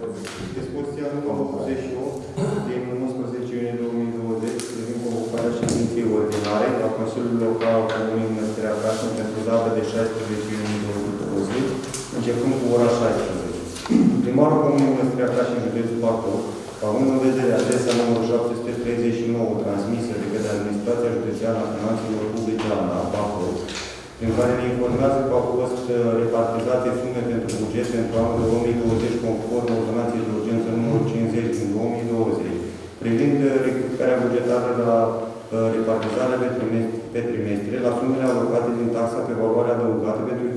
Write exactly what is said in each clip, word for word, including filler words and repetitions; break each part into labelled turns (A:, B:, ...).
A: Dispoziția numărul optzeci și opt din unsprezece iunie două mii douăzeci privind convocarea ședinței ordinare a Consiliului Local al Comunei Mănăstirea Cașin pentru data de șaisprezece iunie două mii douăzeci, începând cu ora șaisprezece. Primarul Comunei Mănăstirea Cașin, județul Bacău, având în vedere adresa numărul șapte sute treizeci și nouă transmisă de către Administrația Județeană a Finanțelor Publice a Bacău, prin care ne informează că au fost repartizate sume pentru buget pentru anul două mii douăzeci conform ordonanței de urgență numărul cincizeci din două mii douăzeci, privind rectificarea bugetară la repartizarea pe trimestre la sumele alocate din taxa pe valoare adăugată pentru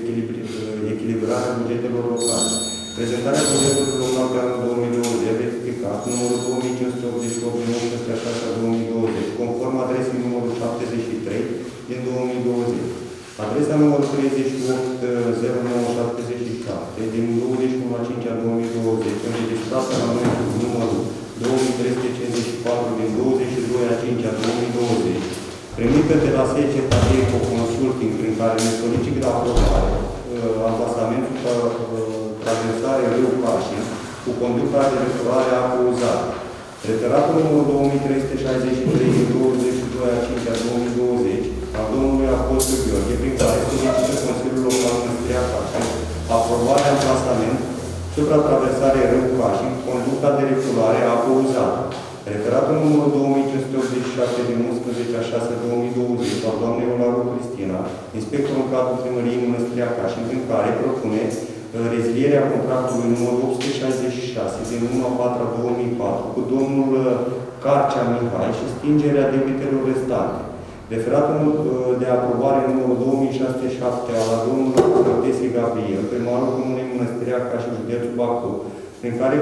A: echilibrarea bugetelor locale. Prezentarea bugetului local pe anul două mii douăzeci, rectificat, numărul două mii cinci sute optzeci și opt din unsprezece a șasea două mii douăzeci, conform adresei numărul șaptezeci și trei din două mii douăzeci. Adresa numărul treizeci și opt zero nouă șaptezeci și șapte din douăzeci și unu a cincea două mii douăzeci, înregistrată la numărul două mii trei sute cincizeci și patru din douăzeci și doi a cincea două mii douăzeci, primită de la S E C E Tadeco Consulting, prin care ne solicită aprobare amplasamentul traversare Râul Cașin cu conducta de resurare a apă uzată. Referatul numărul două mii trei sute șaizeci și trei din douăzeci și doi a cincea două mii douăzeci al domnului Apostol Gheorghe, prin care solicită Consiliul Local Mănăstirea Cașin aprobarea amplasament supra-traversare Râul Cașin cu conducta de resurare a apă uzată. Referatul numărul două mii cinci sute optzeci și șapte din unsprezece a șasea două mii douăzeci al doamnei Olaru Cristina, inspector în cadrul Primăriei Mănăstirea Cașin, prin care propune rezilierea contractului numărul opt sute șaizeci și șase din unu a patra două mii patru cu domnul Carcea Mihai și stingerea debitelor restante. Referatul de aprobare numărul două mii șase sute șapte al domnului Protesi Gabriel, primarul Comunei Mănăstirea Cașin, județul Bacău, prin care,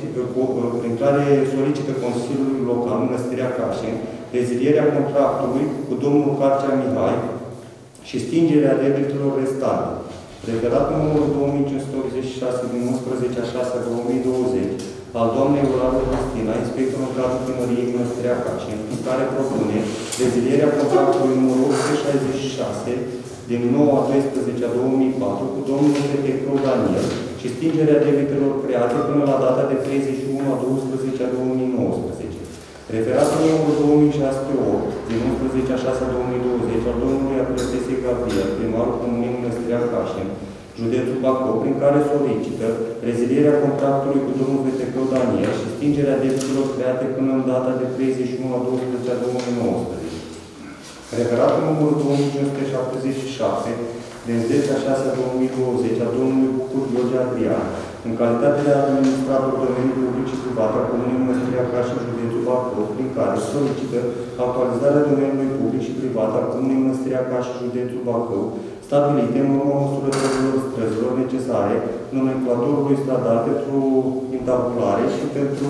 A: prin care solicită Consiliului Local Mănăstirea Cașin rezilierea contractului cu domnul Carcea Mihai și stingerea debitelor restante. Referatul numărul două mii cinci sute optzeci și șase din unsprezece a șasea două mii douăzeci al doamnei Olaru Cristina, inspector în cadrul Primăriei Mănăstirea Cașin, în care propune rezilierea contractului numărul opt sute șaizeci și șase din nouă a doisprezecea două mii patru cu domnul Petecru Daniel și stingerea debitelor create până la data de treizeci și unu a doisprezecea două mii nouăsprezece. Referatul numărul două mii șase sute opt din unsprezece a șasea două mii douăzeci al domnului Protesi Gabriel, primarul Comunei Mănăstirea Cașin, județul Bacău, prin care solicită rezilierea contractului cu domnul Petecru Daniel și stingerea debitelor create până în data de treizeci și unu a doisprezecea două mii nouăsprezece. Referatul numărul două mii cinci sute șaptezeci și șapte din zece a șasea două mii douăzeci a domnului Bucur George Adrian, în calitate de administrator domeniului public și privat al Comunei Mănăstirea Cașin, județul Bacău, prin care solicită actualizarea domeniului public și privat al Comunei Mănăstirea Cașin, județul Bacău, stabilite în urma măsurătorilor străzilor necesare nomenclatorului stradal pentru intabulare și pentru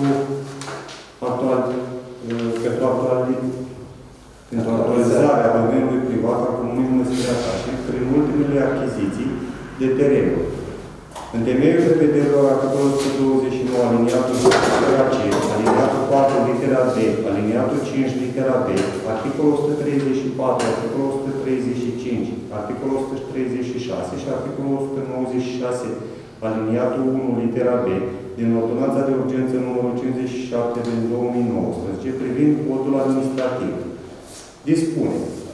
A: actual, pentru actual, pentru actualizarea domeniului privat al Comunei Mănăstirea Cașin prin ultimele achiziții de terenuri. În temeiul prevederilor articolul o sută douăzeci și nouă, aliniatul litera C, aliniatul patru, litera B, aliniatul cinci, litera B, articolul o sută treizeci și patru, articolul o sută treizeci și cinci, articolul o sută treizeci și șase și articolul o sută nouăzeci și șase, aliniatul unu, litera B, din ordonanța de urgență numărul cincizeci și șapte din două mii nouăsprezece, privind codul administrativ. Dispune.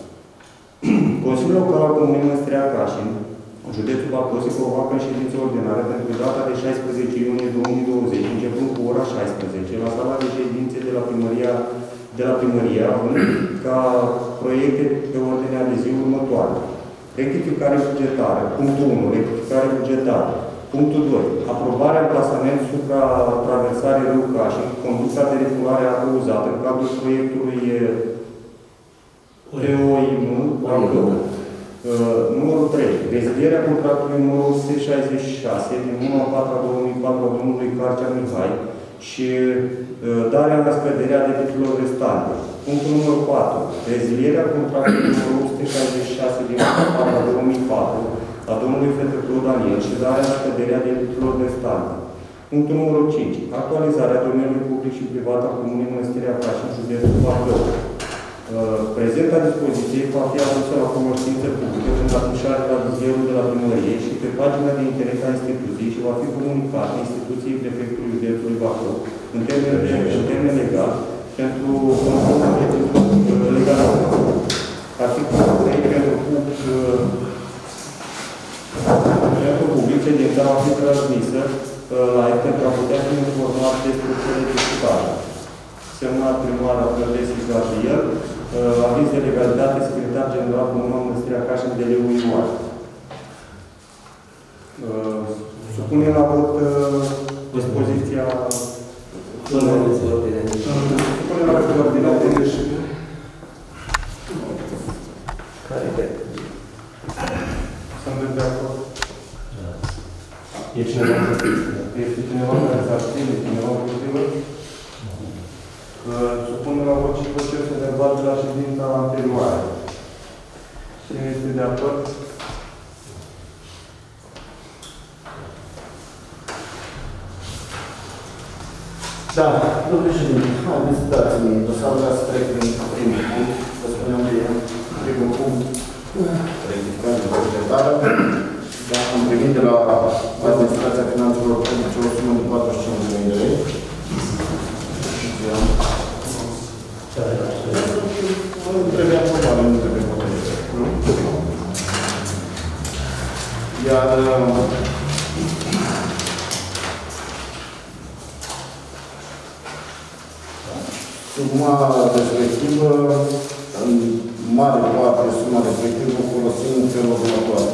A: Consiliul Local al Comunei Mănăstirea Cașin, județul Bacău, se convoacă în ședință ordinară pentru data de șaisprezece iunie două mii douăzeci, începând cu ora șaisprezece, la sala de ședințe de la primăria, de la primărie, având ca proiecte pe ordinea de zi următoare. Rectificare bugetară. Punctul unu. Rectificare bugetară. Punctul doi. Aprobarea amplasament supra-traversare Râul Cașin, conducta de reculare a apă uzată în cadrul proiectului T O I M Bacău. Uh, numărul trei. Rezilierea contractului numărul o sută șaizeci și șase din unu a patra două mii patru a domnului Carcea Mihai și uh, darea în scăderea debitelor restante. Punctul numărul patru. Rezilierea contractului numărul o sută șaizeci și șase din unu a patra două mii patru a domnului Petecru Daniel și darea în scăderea debitelor restante. Punctul numărul cinci. Actualizarea domeniului public și privat al Comunei Mănăstirea Cașin, județul Bacău. Prezenta dispoziție va fi adusă la cunoștință publică prin afișarea la vizierul de la primărie și pe pagina de internet a instituției și va fi comunicată instituției prefectului județului Bacău în termen, în termen legal pentru controlul legal. Articolul trei pentru public, pentru public, ședința va fi transmisă la el pentru a putea fi informat despre cele discutate. Semnat primarul Cărdesi la și el, aviz de legalitate, secretar general comunal Mănăstirea Cașin de Leu Ioan. Supunem la vot dispoziția. Supunem la vot ordinea de ieșire.
B: Care e?
A: Sunt de acord.
B: E cineva?
A: Este cineva care s-a abține, cineva împotrivă? Supunem la vot și procesul verbal de la ședința anterioară. Cine este de acord?
C: Da, domnule președinte, haideți, dați-mi dosarul ca să trec prin primul punct, vă spuneam de primul punct, rectificare de bugetară, da, am primit de la Administrația Finanțelor Publice o sumă de patruzeci și cinci de mii de lei. Nu trebuie aprobare, nu trebuie hotărâre. Iar suma respectivă, în mare parte, suma respectivă o folosim în felul următor.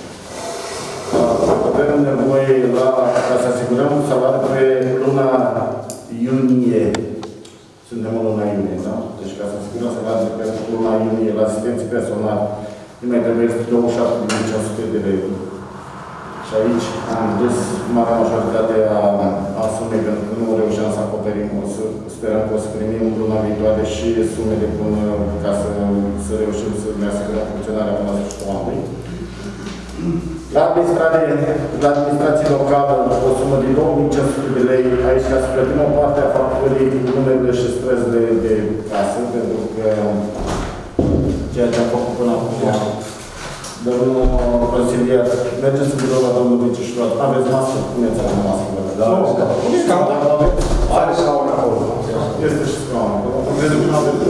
C: Avem nevoie la, ca să asigurăm un salariu pe luna iunie. Suntem în luna iunie, da? Deci ca să asigurăm salariul pe luna iunie la asistenții personali, nu mai trebuie să douăzeci și șapte de mii cinci sute de lei. Și aici am dus marea majoritate a, a sumei, pentru că nu reușeam să acoperim. O să sperăm că o să primim luna viitoare și sumele până ca să, să reușim să ne asigurăm funcționarea până la sfârșitul anului. La administrație, la administrație locală, o sumă de două mii cinci sute de lei, aici ca să plătim o parte a facturii cu numerele și străzile de casă, pentru că ceea ce am făcut până acum, domnul consilier, mergeți în birou la domnul Vicișurat, aveți mască? Puneți-o la mască. Da, are scaun acolo. Este și scaun acolo. Credeți că nu aveți.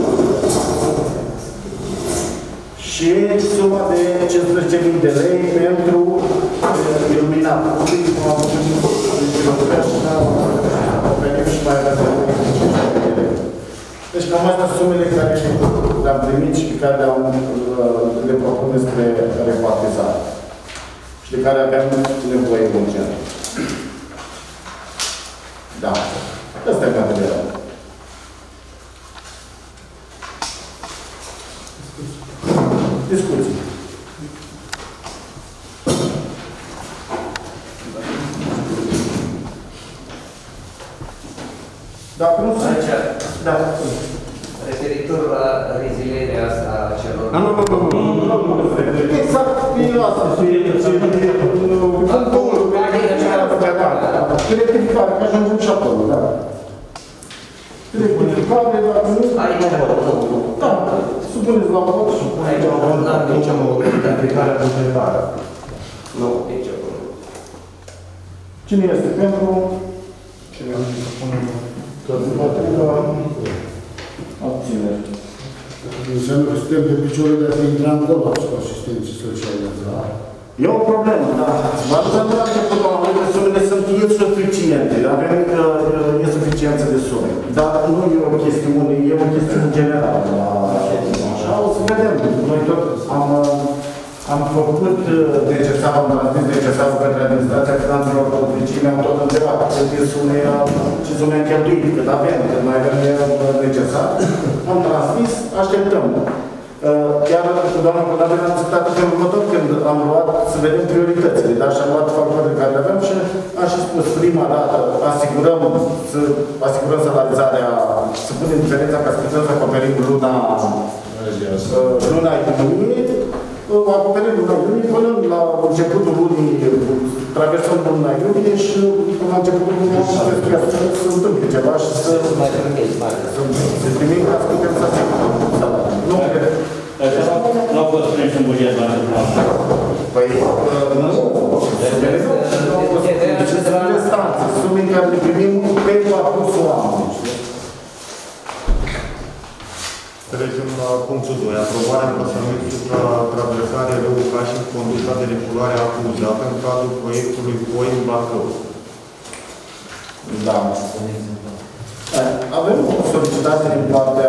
C: Și suma de cincisprezece mii de lei pentru iluminat public, cum am făcut venim și mai avem cincisprezece mii de lei. Deci cam astea sunt sumele care le-am primit și pe care le propunem spre repartizare și de care avem nevoie urgent. Da. Asta e materialul. Discuții. Dacă nu se... Da.
B: Referitor la rezilierea asta a celor...
C: Nu, nu, nu, nu, nu, nu, exact, e asta. Rectificare, că ajungem și acolo, da. Rectificare, dacă nu...
B: Aici,
C: da, supuneți la vot și...
B: aici, nu am nicio
A: rectificare bugetară.
B: Nu, nici acolo.
C: Cine este pentru?
A: Cine a zis să punem?
C: Împotriva, abțineri.
D: Înseamnă că suntem pe picioare de a fi intrat în colaps cu asistenții sociale.
C: E o problemă, da. Vă aduc aminte la început, doamne, că sumele sunt insuficiente. Avem uh, insuficiență de sume. Dar nu e o chestiune, e o chestiune generală. Așa o să vedem. Noi tot am, am făcut necesar, am transmis necesarul către administrația finanțelor publice, mi-am tot întrebat câte sume, ce sume am cheltuit, cât avem, cât mai avem necesar. Am transmis, așteptăm. Chiar cu doamna Codabil am discutat în felul următor când am luat să vedem prioritățile, dar și am luat factorii care le avem și am și spus prima dată asigurăm, să asigurăm salarizarea, să punem diferența ca să putem să acoperim luna luna iunie, acoperim luna iunie până la începutul lunii, traversăm luna iunie și până la începutul lunii să se întâmple ceva și să
B: mai primim, mai
C: să primim ca să putem să asigurăm salarii. e la întâmplare. Păi, nu. Sunt instanțe, sume în care le primim pe parcursul anului.
A: Trecem la punctul doi. Aprobarea împăsământului supra-traversare râul Cașin, conducta de refulare acuzată în cadrul proiectului Poim Bacău.
C: Da. Avem o solicitare din partea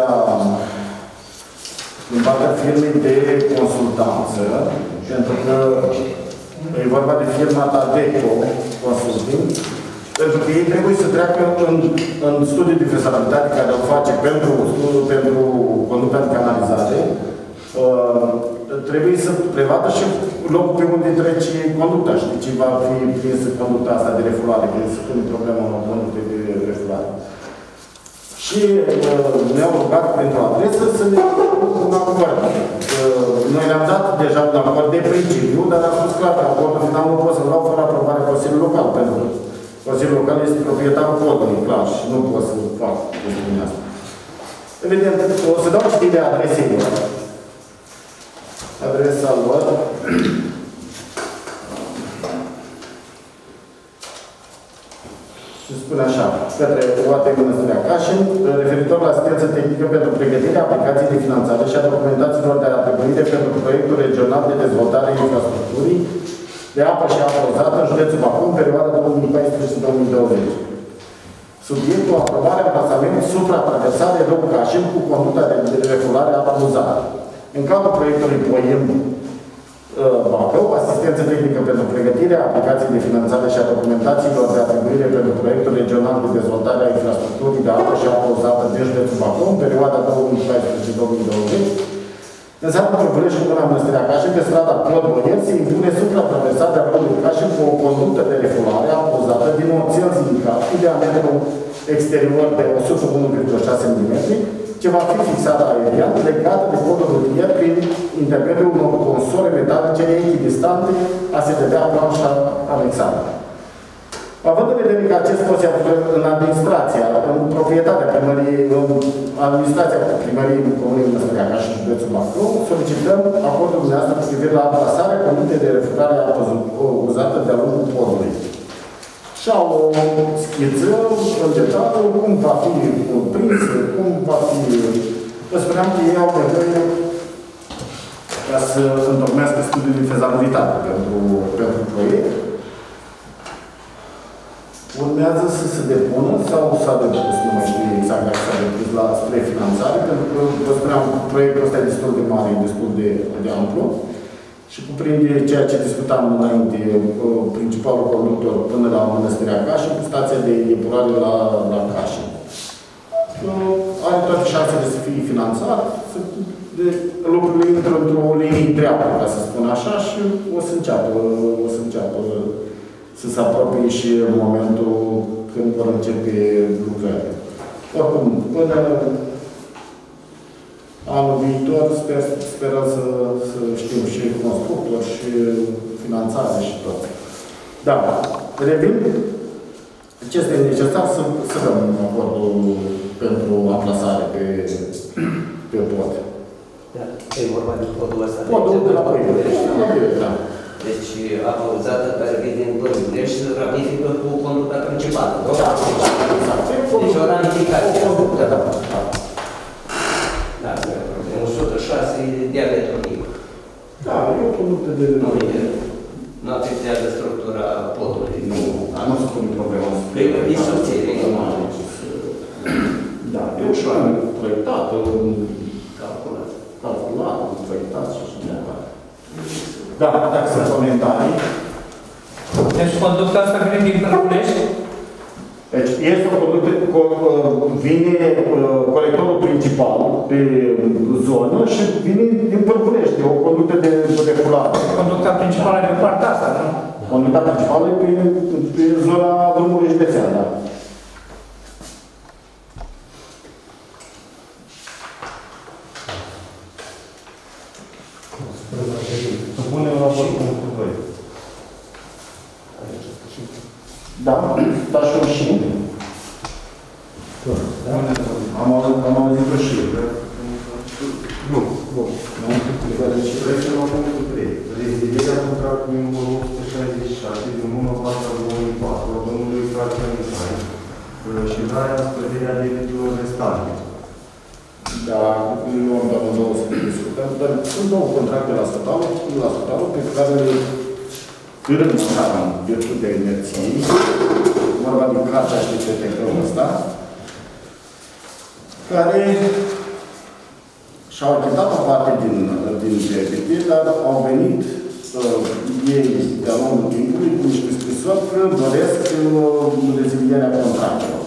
C: din partea firmei de consultanță, pentru că e vorba de firma Tadeco Consulting, pentru că ei trebuie să treacă în, în studiul de fezabilitate care îl face pentru, pentru conducta de canalizare, uh, trebuie să prevadă și locul pe unde trece conducta. Știi ce va fi prinsă conducta asta de refulare, că se pune problema în conducte de refulare. Și uh, ne-au rugat printr-o adresă să ne un acord. Uh, noi le-am dat deja un acord de principiu, dar am spus clar că acordul final nu pot să-l dau fără aprobarea Consiliului Local, pentru că Consiliul Local este proprietarul codului, clar, și nu pot să fac chestiunea asta. Evident, o să dau știrile adresei lor. Adresa lor. Și spune așa, către O A T Mănăstirea Cașin, referitor la asistență tehnică pentru pregătirea aplicației de finanțare și a documentațiilor de atribuire pentru proiectul regional de dezvoltare a infrastructurii de apă și apă uzată în județul Bacău, în perioada două mii paisprezece două mii douăzeci. Subiectul aprobarea plasament supra-traversare râul Cașin cu conducta de refulare a apă uzată. În cadrul proiectului Poim Bacău, asistență tehnică pentru pregătirea aplicației de finanțare și a documentațiilor de atribuire pentru proiectul regional de dezvoltare a infrastructurii de apă și apă uzată din județul Bacău, în perioada două mii paisprezece două mii douăzeci, înseamnă Procurești și Până Mănăstirea Cașin, pe strada Clod Bonier, se impune supra-traversarea râului Cașin cu o conductă de refulare apă uzată din o țelzincă cu diametru exterior de o sută unu virgulă șase milimetri, ce va fi fixată aerian, legată de podul rutier prin intermediul unor console metalice echidistante, a se vedea planșa anexată. Având în vedere că acest post se află în administrația, în proprietatea primăriei, în administrația primăriei Comunei Mănăstirea Cașin și județul Bacău, solicităm acordul dumneavoastră cu privire la plasarea conductei de refulare a apă uzată de-a lungul podului. Și au o schiță în detaliu, cum va fi prins, cum va fi... Vă spuneam că ei au nevoie ca să întocmească studiul de fezabilitate pentru, pentru proiect. Urmează să se depună sau s-a depus, nu mai știu exact dacă s-a depus la spre finanțare, pentru că, vă spuneam, proiectul ăsta e destul de mare, destul de, de amplu și cuprinde ceea ce discutam înainte, principalul conductor până la Mănăstirea Cașin, cu stația de epurare la, la Cașin. Are toate șansele să fie finanțat, să, de, lucrurile intră într-o linie dreaptă, ca să spun așa, și o să înceapă, o să înceapă să se apropie și momentul când vor începe lucrările. Oricum, până anul viitor sper, sperăm să, să știm și constructor, și finanțare și tot. Da, revin. Ce este necesar să, să dăm acordul pentru amplasare pe, pe pod.
B: Da, e vorba de podul ăsta.
C: Podul de la Păiurești, da.
B: Deci, apă uzată care vine din Păiurești se ramifică cu conducta principală, nu?
C: Da, exact.
B: Deci o ramificație.
C: Da, da.
B: Da, o sută șase diametru mic.
C: Da, e o conductă de...
B: Nu afectează structura podului.
C: Nu, dar nu se pune problema.
B: E subțire.
C: Da, e ușor proiectat, calculat, calculat, proiectat și așa mai departe. Da, dacă sunt comentarii.
E: Deci conducta asta vine din Părculești?
C: Deci este o conductă, vine colectorul principal pe zonă și vine din Părculești, o conductă de refulare.
E: Conducta principală e pe partea asta, nu?
C: Conducta principală e pe, pe zona drumului județean, da.
A: Supunem la vot punctul doi.
C: Da, da și un și. Am auzit, am auzit și. Nu. Nu. Nu. Trecem la punctul
A: și darea scăderea debitelor restante.
C: Da, nu am dat două să discutăm, dar sunt două contracte la statalul, la statalul pe care în virtutea inerției, vorba din cartea și de T T-ul ăsta, care și-au achitat o parte din, din debite, dar au venit uh, ei de-a lungul timpului cu niște scrisori că doresc uh, rezilierea contractelor.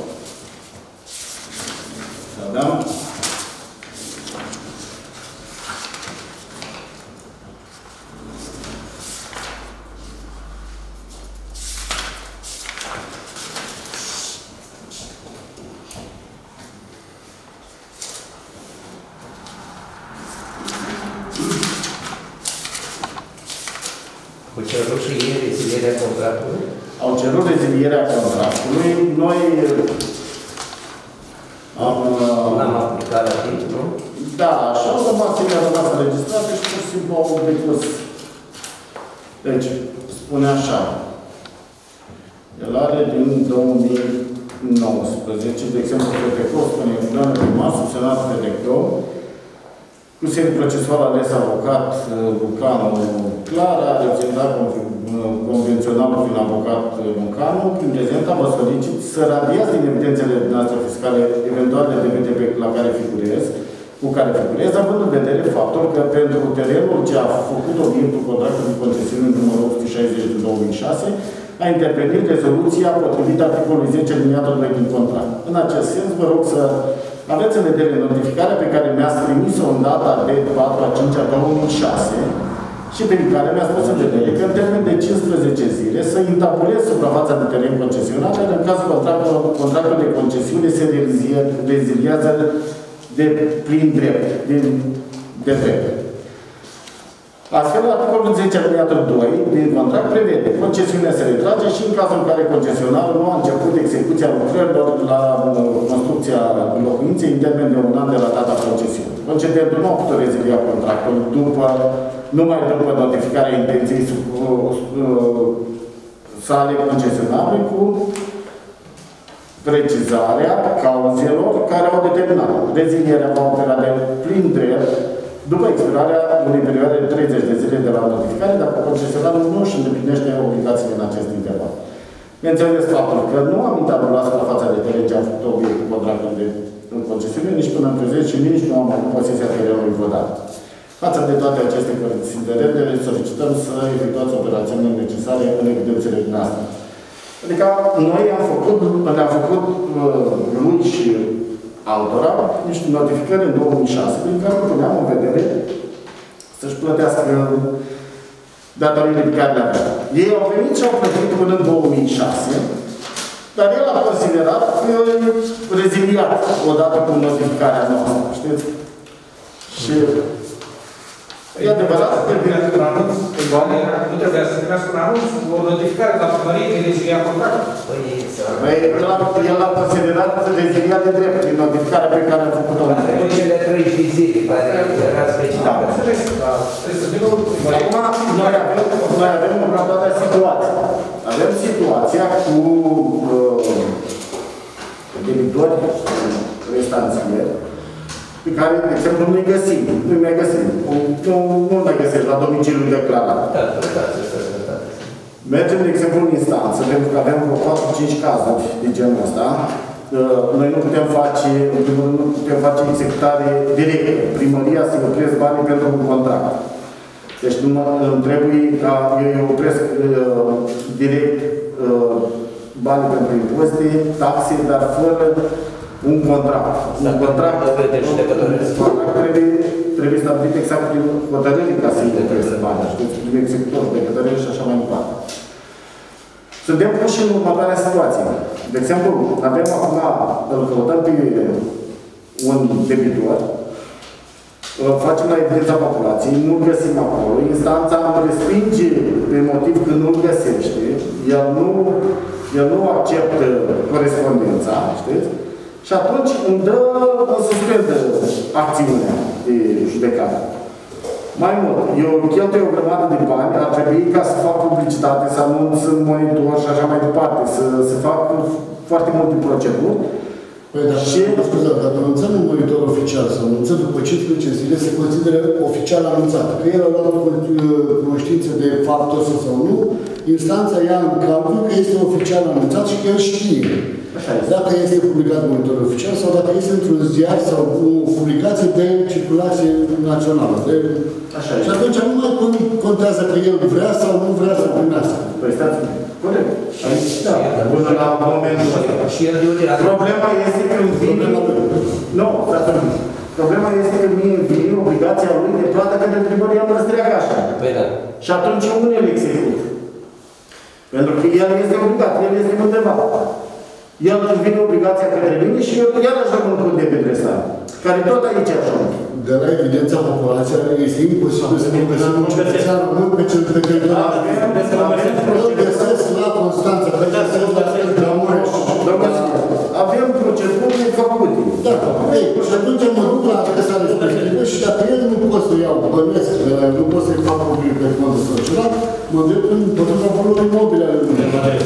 C: Să aveam
B: Cu cerut și ei rezilierea contractului?
C: Au cerut rezilierea contractului. Noi am...
B: N-am aplicat la timp, nu?
C: Da, și au rămas ele rămas înregistrate și pur și simplu au depus. Deci, spune așa. El are din două mii nouăsprezece, de exemplu, P T C O, spune milioane primar, subsemnat P T C O, cu serie procesuală ales avocat Lucanu Clara, reprezentat convențional prin avocat Lucanu, prin prezența vă solicit să radiați din evidențele noastre fiscale eventuale debite la care figurez, cu care figurez, având în vedere faptul că pentru terenul ce a făcut obiectul contractului de concesiune numărul opt sute șaizeci din două mii șase, a intervenit rezoluția potrivit articolului zece aliniatul doi din contract. În acest sens, vă rog să aveți în vedere notificarea pe care mi-ați trimis-o în data de patru a cincea două mii șase și pe care mi-ați pus în vedere că în termen de cincisprezece zile să intabulez suprafața de teren concesionat, iar în cazul contractului, contractul de concesiune se reziliază de plin drept, de, de drept. Astfel, articolul zece aliniatul doi din contract prevede concesiunea se retrage și în cazul în care concesionarul nu a început execuția lucrărilor la construcția locuinței în termen de un an de la data concesiunii. Concedentul nu a putut rezilia contractul după, numai după notificarea intenției sub, uh, uh, sale concesionare cu precizarea cauzelor care au determinat. Rezilierea va opera de plin drept după expirarea unei perioade de treizeci de zile de la notificare, dacă concesionarul nu își îndeplinește obligațiile în acest interval. Menționez faptul că nu am intabulat la fața de teren ce am făcut obiectul contractului de concesiune, nici până în prezent și nici nu am avut posesia terenului vreodată. Față de toate aceste considerente, solicităm să efectuați operațiunile necesare în evidențele noastre. Adică noi am făcut, le-am făcut uh, lui și altora niște notificări în două mii șase, prin care puneam în vedere să-și plătească datoriile pe care le-avea. Ei au venit și au plătit până în două mii șase, dar el a considerat că reziliat odată cu notificarea noastră, știți? Și e adevărat că
E: nu trebuia să primească un anunț, o notificare de la primărie de rezilia contractului.
C: el a considerat reziliat de drept prin notificarea pe care a făcut-o.
B: În cele treizeci de zile, care era special.
C: Acum, noi avem, noi avem următoarea situație. Avem situația cu uh, debitori restanțieri, pe care, de exemplu, nu-i găsim. Nu-i mai găsim. Nu, nu mai găsești la domiciliul declarat.
B: Da, da, da.
C: Mergem, de exemplu, în instanță, pentru că avem vreo patru cinci cazuri de genul ăsta. Noi nu putem face, nu putem face executare directă. Primăria să opresc banii pentru un contract. Deci nu trebuie ca eu opresc uh, direct uh, banii pentru impozite, taxe, dar fără un contract. Un contract, contract trebuie, trebuie stabilit exact prin hotărâri ca să-i opresc banii. Știți, prin executor de hotărâri și așa mai departe. Suntem puși în următoarea situație. De exemplu, avem acum, îl căutăm pe un debitor, facem la evidența populației, nu-l găsim acolo, instanța îl respinge pe motiv că nu-l găsește, el nu, el nu acceptă corespondența, știți? Și atunci îmi dă, îmi suspendă acțiunea de judecată. Mai mult, eu cheltui o grămadă de bani, ar trebui ca să fac publicitate, să anunț în monitor și așa mai departe, să, să fac foarte multe proceduri.
D: Păi, dacă,
C: Și-
D: scuze, dacă anunțăm un monitor oficial sau anunțăm după cincisprezece zile, se consideră oficial anunțat. Că el a luat cunoștință de faptul ăsta sau nu, instanța ia în calcul că este oficial anunțat și că el știe.
C: Așa este.
D: Dacă este publicat monitor oficial sau dacă este într-un ziar sau o publicație de circulație națională. De...
C: Așa
D: Și
C: este.
D: atunci nu mai con- contează că el vrea sau nu vrea să primească.
C: Păi stați, corect. Aici, da, până la momentul ăsta.
B: Și el de util.
C: Problema este când vine... Nu, frate, problema este când vine, vine obligația lui de plată către primăria Mănăstirea-Gașa.
B: Păi da.
C: Și atunci unde îl execut? Pentru că el este obligat, el este undeva. El își vine obligația către mine și eu iarăși rămân cu de pe dresare, care tot aici ajung.
D: De la evidența populației este imposibil să nu găsim un cetățean român pe cel pe teritoriul. Îl găsesc la Constanța, îl găsesc la Mureș.
C: Avem proceduri făcute.
D: Da, ei, și atunci mă duc la adresa respectivă și dacă el nu pot să iau bănesc, nu pot să-i fac public pe fondul social, mă duc în împotriva valorii mobile ale lui.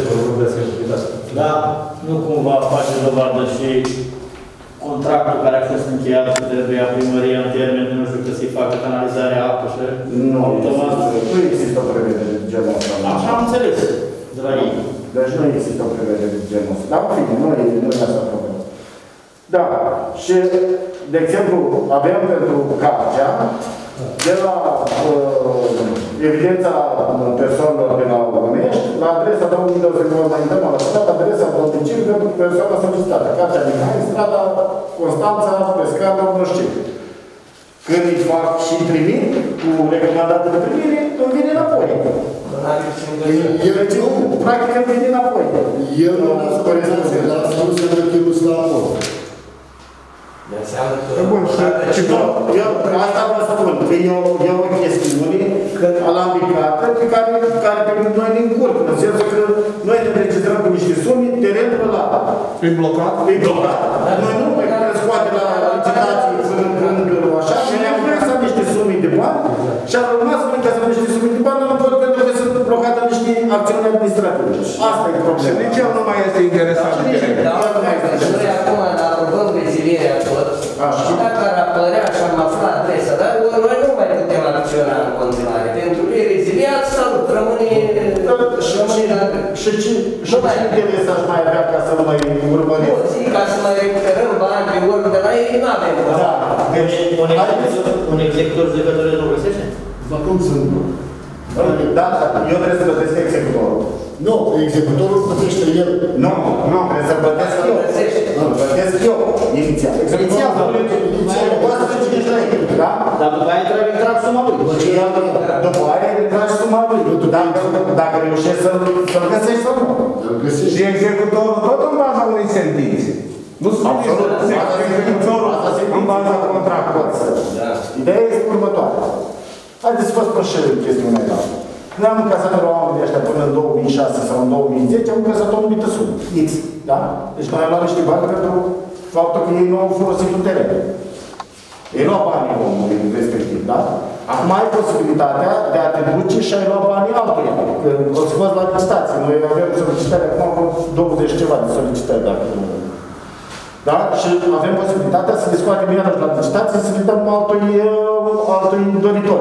F: Da, nu cumva face dovadă și contractul care a fost încheiat cu trebuia primăria în termen, nu știu, că să-i facă canalizarea apă și
C: Nu,
F: automat.
C: nu există o prevedere de genul ăsta.
F: Așa am înțeles de la ei.
C: Deci nu există o prevedere de genul ăsta. Dar, în fine, nu e, nu e asta problema. Da, și, de exemplu, avem pentru Carcea, de la uh, evidența persoanelor din Albănești, la adresa de unde se vă mai întâmplă la stat, adresa domiciliu pentru persoana solicitată. Carcea din Hai, strada Constanța, Pescarul, nu știu. Când îi fac și trimit, cu recomandată de primire, îmi vine înapoi.
D: El
C: Deci, practic, îmi vine înapoi.
D: El nu a spărețează, dar asta nu înseamnă că el nu stă acolo.
B: Înseamnă că...
A: Bun, și
C: Și nu, eu asta vă spun, că eu, eu o chestiune alambicată pe care, care pe noi ne încurcă, în sensul că noi ne registrăm cu niște sume, terenul ăla
A: e blocat?
C: e blocat. Noi nu mai putem scoate la licitații fără așa, și ne-am încasat niște sume de bani și am rămas să ne încasăm niște sume de bani, nu pot pentru că sunt blocate niște acțiuni administrative. Asta e
A: Și
C: problema.
A: nici el nu mai este interesat de teren.
B: Da, și noi acum aprobăm rezilierea tot.
C: Așa.
B: Și dacă ar apărea și am aflat adresa, dar noi nu mai putem acționa în continuare. Pentru că e reziliat sau rămâne...
C: Și
B: rămâne la...
C: ce și ce interes aș mai avea ca să nu mai urmăresc?
B: Nu, zic, ca să mai recuperăm bani pe ori de la ei, nu avem.
C: Da. Deci,
F: Un executor, un executor judecătorie nu găsește?
D: Dar cum sunt?
C: da, eu trebuie să plătesc executorul.
D: Nu, executorul plătește el.
C: Nu, nu, trebuie să plătesc eu. Nu, plătesc eu, inițial. Inițial, inițial, poate să citești la ei, da?
F: Dar după aia trebuie să trag suma lui.
C: Și el, după aia, îi tragi suma lui. Dacă, dacă reușești să-l să-l găsești sau nu.
D: Îl găsești.
A: Și executorul tot în baza unei sentințe. Nu spune
C: Absolut.
A: executorul în baza contractului.
B: Da.
C: Ideea este următoarea. Haideți să vă spun și chestiunea asta. Noi am încasat de la oamenii ăștia până în două mii șase sau în două mii zece, am încasat o anumită sumă. X. Da? Deci noi am luat niște bani pentru faptul că ei nu au folosit un teren. Ei luau banii omului respectiv, da? Acum ai posibilitatea de a te duce și ai luat banii altuia. Că o să fost la licitație. Noi avem solicitări, acum am douăzeci ceva de solicitări, dacă nu. Da? Și avem posibilitatea să le scoatem iarăși la licitație, să le dăm altui, altui doritor.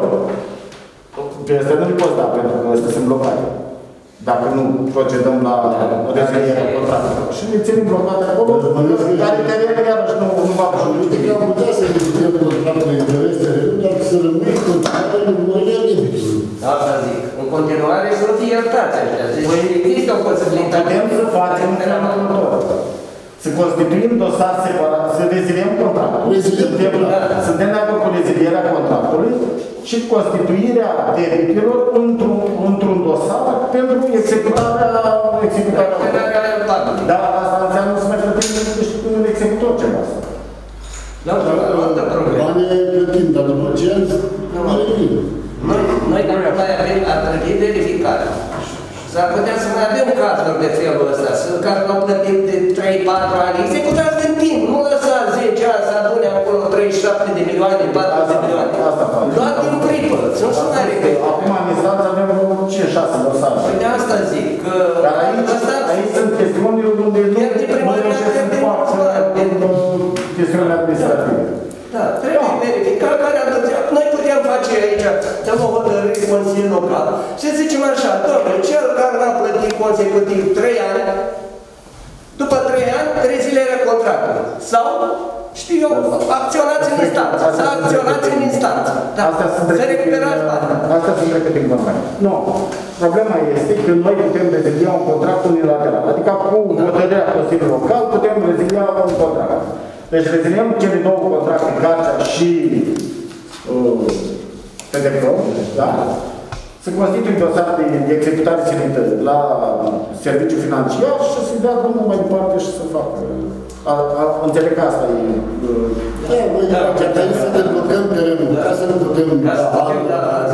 C: Pe asta nu le poți da, pentru că ăstea sunt blocate. Dacă nu procedăm la rezilierea contractului. Și ne ținem blocate acolo, care terenul iarăși nu, nu va
D: Și uite că am putea să discutăm contractul de interes terenul, dar să rămâi contractul în urmărirea debitului.
B: Asta zic. În continuare să nu fie iertați ăștia. Deci există o posibilitate.
C: putem să facem felul următor. Să constituim dosar separat, să reziliem contractul.
D: Reziliem,
C: Suntem,
D: da.
C: suntem de acord cu rezilierea contractului și constituirea debitelor într-un într-un dosar pentru executarea executarea. Da, asta înseamnă să mai plătim un executor ceva.
B: Da, altă problemă.
D: Banii plătim, dar după ce nu mai revin.
B: Noi, noi dacă mai avem, ar trebui verificare. S-ar putea să mai avem cazuri de felul ăsta, care nu plătim de trei patru ani. Executați din timp, nu lăsați zece ani să adune acolo treizeci și șapte de milioane, patruzeci de milioane.
C: Asta fac.
B: Luat din pripă, să nu se mai repede.
C: Acum în instanță avem cinci șase dosare.
B: Păi de asta zic, că
C: Dar aici,
B: lăsați,
C: aici sunt chestiuni unde nu...
B: pierde
C: acțiune administrative.
B: Da, trebuie verificat care atâția. Noi putem face aici, dăm o hotărâre Consiliul Local și zicem așa, domnule, cel care n-a plătit consecutiv trei ani, după trei ani, rezilierea contractului. Sau, știu eu, acționați în instanță. Să acționați în instanță. Da, să recuperați banii.
C: Asta sunt repede informații. Nu. Problema este că noi putem rezilia un contract unilateral. Adică cu hotărârea Consiliului Local putem rezilia un contract. Deci reziliem cele două contracte, Garcea și uh, P D P, da? Se constituie dosar de executare silită la serviciu financiar și să-i dea drumul mai departe și să facă. A, a, înțeleg că asta e... Uh,
D: Da, noi putem să ne blocăm terenul, ca să nu putem da ceva.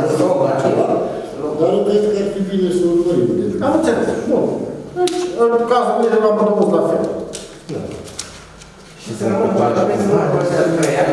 D: Dar eu cred că ar fi bine să urmărim.
C: Am înțeles, nu. Deci, în cazul meu, l-am propus la fel.
B: Și să rămân Parlamentul nu poate trei ani,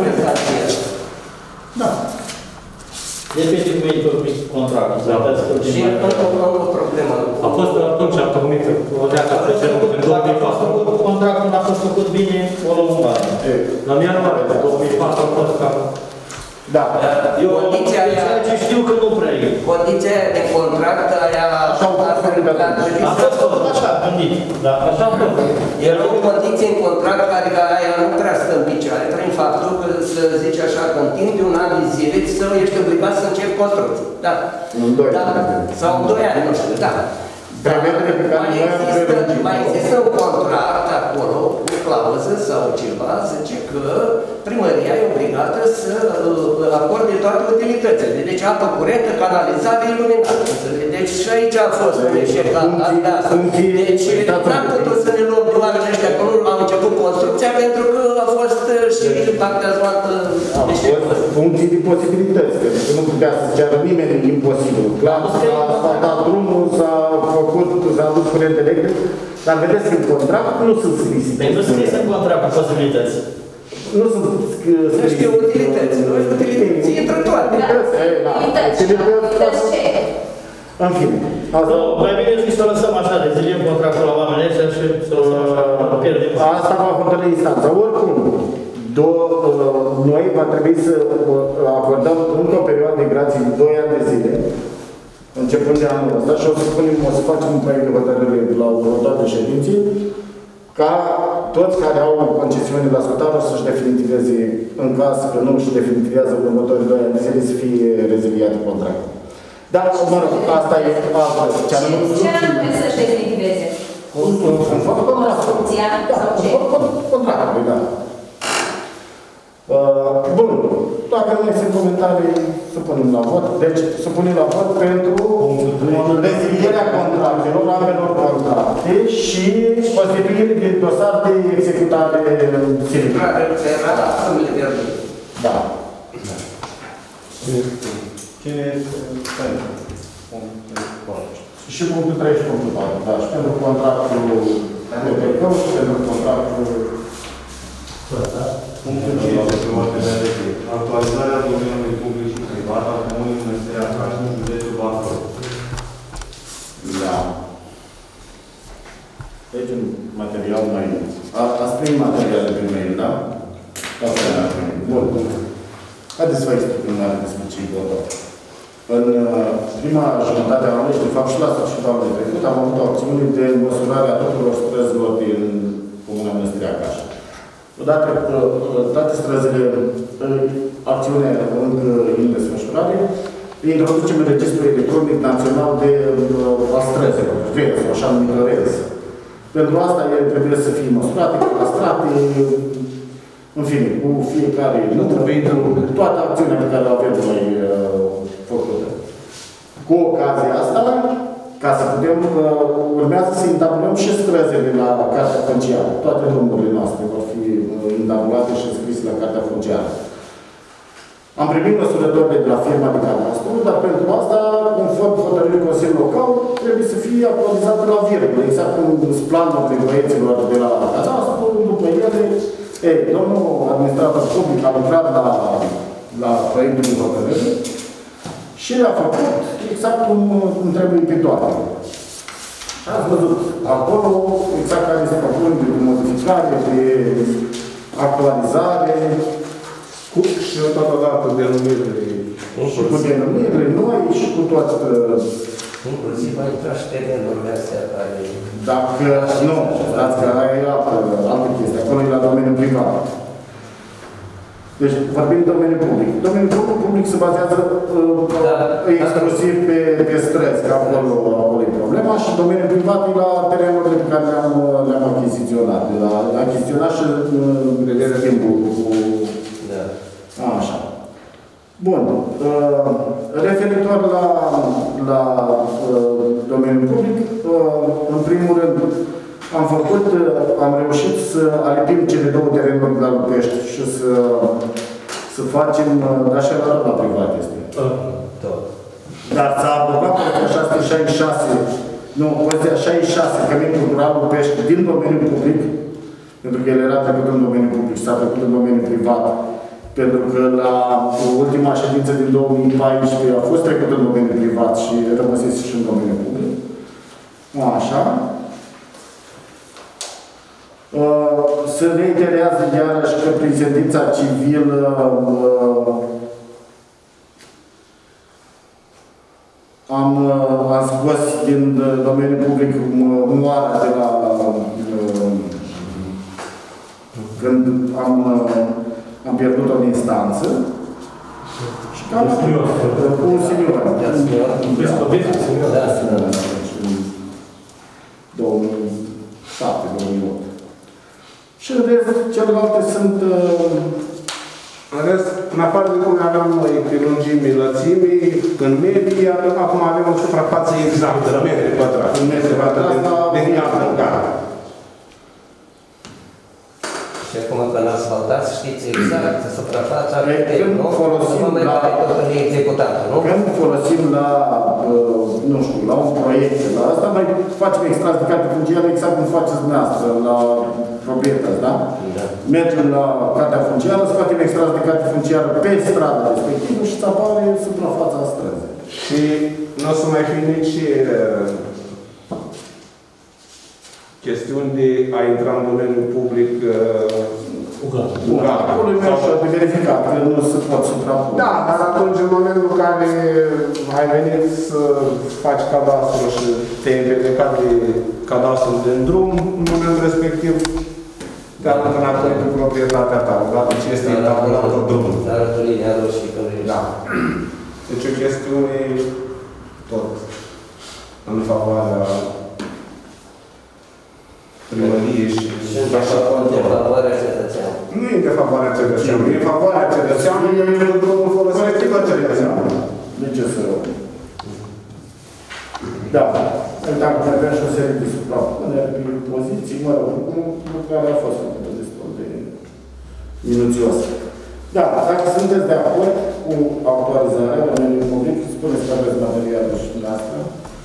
C: Da.
F: Depinde cum e tot contractul.
B: și nu am o problemă.
G: A fost atunci, am tocmit o dată trecerea în două mii patru.
F: Contractul a fost făcut bine, o luăm în bani.
G: La ianuarie de două mii patru a fost ca...
C: Da.
F: Eu
B: Condiția aia...
F: ceea ce știu că nu prea e.
B: Condiția aia de contract, aia...
C: Așa a fost.
F: A fost tot așa, gândit. Da, așa a fost.
B: Era o condiție în contract care ca aia nu prea stă în picioare, prin faptul că, să zice așa, că în timp de un an de zile să ești obligat să începi construcții. Da.
C: În doi
B: Da.
C: ani.
B: Sau în doi ani, nu știu, da.
C: Prevedere pe care
B: Mai
C: noi am
B: există,
C: prelungit.
B: mai există un contract acolo, o clauză sau ceva, zice că primăria e obligată să uh, acorde toate utilitățile. Deci apă curentă, canalizare, iluminare. Deci și aici a fost un eșec al de asta. Deci n-am putut să ne luăm de oamenii ăștia că nu am început construcția pentru că a fost și partea zvantă
C: Am fost funcții de posibilități, pentru că nu putea să ceară nimeni imposibil. Clar, s-a asfaltat drumul, s-a făcut, s-a adus curent electric, dar vedeți că în contract nu sunt scrise.
F: Deci nu scris în contract cu posibilități.
C: Nu sunt scrise.
B: Nu știu utilități, nu știu utilități, intră toate.
H: Utilități ce?
C: În fine.
F: Nu, mai bine zic să o lăsăm așa, reziliem contractul la oamenii ăștia și să o lăsăm așa, pierdem.
C: Asta va hotărâi instanța. Oricum, două, noi va trebui să acordăm încă o perioadă de grație de doi ani de zile, începând de anul ăsta, și o să spunem, o să facem un proiect de hotărâre la următoarea ședință, ca toți care au concesiune la scutare să-și definitiveze, în caz că nu își definitivează în următorii doi ani de zile, să fie reziliate contractul. Dar, mă rog, asta e altă.
H: Ce anume să-și definitiveze?
C: În fapt, contractul.
H: Construcția sau ce?
C: Contractul, da. Bun. Dacă nu mai sunt comentarii, să punem la vot. Deci, să punem la vot pentru rezilierea contractelor, ambelor contracte și constituire de dosar de executare civilă. Da.
A: Cine este pentru?
C: Și punctul trei și punctul patru, da. Și pentru contractul de plecăm și pentru contractul...
A: Punctul cinci, pe ordinea de zi. Actualizarea domeniului public și privat al Comunii Mănăstirea Cașnic, județul Bacău.
C: Da. Deci un material mai... Asta e materiale pe mail, da? Asta e pe mail. Bun. Haideți să vă explic în mare despre ce-i vorba. În prima jumătate a anului, de fapt și la sfârșitul anului trecut, am avut o acțiune de măsurare a tuturor străzilor din Comuna Mănăstirea Cașnic. Odată că toate străzile, acțiunea încă în desfășurare, introducem în Registrul Electronic Național de a străzilor, R E S, așa numită R E S. Pentru asta ele trebuie să fie măsurate, cadastrate, în fine, cu fiecare, toată acțiunea pe care o avem noi făcută. Cu ocazia asta, ca să putem, urmează să intabulăm și străzile la Cartea Funciară. Toate drumurile noastre vor fi intabulate și înscrise la Cartea Funciară. Am primit măsurătorile de la firma de cadastru, dar pentru asta, conform hotărârii Consiliului Local, trebuie să fie actualizată la virgulă. Exact cum sunt planurile băieților de la cadastru, după ele, ei, domnul administrator public a lucrat la, la proiectul de hotărâre și le-a făcut exact cum, cum trebuie pe toate. Ați văzut acolo exact care se propun de modificare, de actualizare,
I: Cu, și totodată denumirile.
C: și cu denumirile noi și cu tot.
B: Inclusiv a intrat și terenurile astea care...
C: Dacă nu, stați că aia e altă, altă chestie, acolo e la domeniul privat. Deci vorbim de domeniul public. Domeniul public se bazează uh,
B: Da.
C: exclusiv pe, pe străzi, că acolo, acolo e problema, și domeniul privat e la terenurile pe care le-am le achiziționat. La, la achiziționat și uh, schimbul cu...
B: Da.
C: Așa. Bun. Uh, referitor la, la uh, domeniul public, uh, în primul rând, am făcut, uh, am reușit să alipim cele două terenuri la Lupești și să, să facem, uh, așa la la privat este.
B: Tot.
C: Dar s-a aprobat poziția șase sute șaizeci și șase, nu, poziția șaizeci și șase, Cămin Cultural Lupești, din domeniul public, pentru că el era trecut în domeniul public, s-a trecut în domeniul privat. Pentru că la ultima ședință din două mii paisprezece a fost trecut în domeniul privat și rămăsese și în domeniul public. Așa. Se reiterează iarăși că prin sentința civilă am, am scos din domeniul public moara de la când am am pierdut o instanță și cam cu un senior.
B: Da,
C: două mii șapte două mii opt. Și în rest, celelalte sunt...
I: În rest, în afară de cum aveam noi pe lungimii, lățimii, în medie, acum avem o suprafață exactă, în metri pătrați.
C: În metri pătrați,
I: de viață în care.
B: Și acum când asfaltați, știți exact suprafața
C: Când folosim
B: nu mai
C: la-
B: pare tot în executată, nu?
C: Când folosim la, uh, nu știu, la un proiect, la asta, noi facem extras de carte funciară exact cum faceți dumneavoastră, la proprietăți, da?
B: Da.
C: Mergem la cartea funciară, scoatem extras de carte funciară pe strada respectivă și îți apare suprafața străzii.
I: Și nu o să mai fi nici uh, chestiuni de a intra în domeniul public
F: Ugat.
I: ugat.
C: Acolo e mai ușor de verificat, că nu se pot suprapune.
I: Da, dar atunci, în momentul în care ai venit să faci cadastru și te-ai împiedicat de cadastru din drum, în momentul respectiv te arată înapoi pe proprietatea ta, odată ce este intabulat tot drumul.
B: Dar arată linia roșie că vrei.
I: Da. Deci o chestiune tot în favoarea primăriei și...
B: Și în favoarea cetățeanului.
I: Nu e de favoarea cetățeanului, e în favoarea cetățeanului, e drumul folosit de cetățeanul.
C: De ce să... Da. Dacă mai avem și o serie de suprapuneri, pe poziții, mă rog, care a fost destul de minuțios. Da, dacă sunteți de acord cu actualizarea domeniului public, spuneți că aveți materialul și dumneavoastră.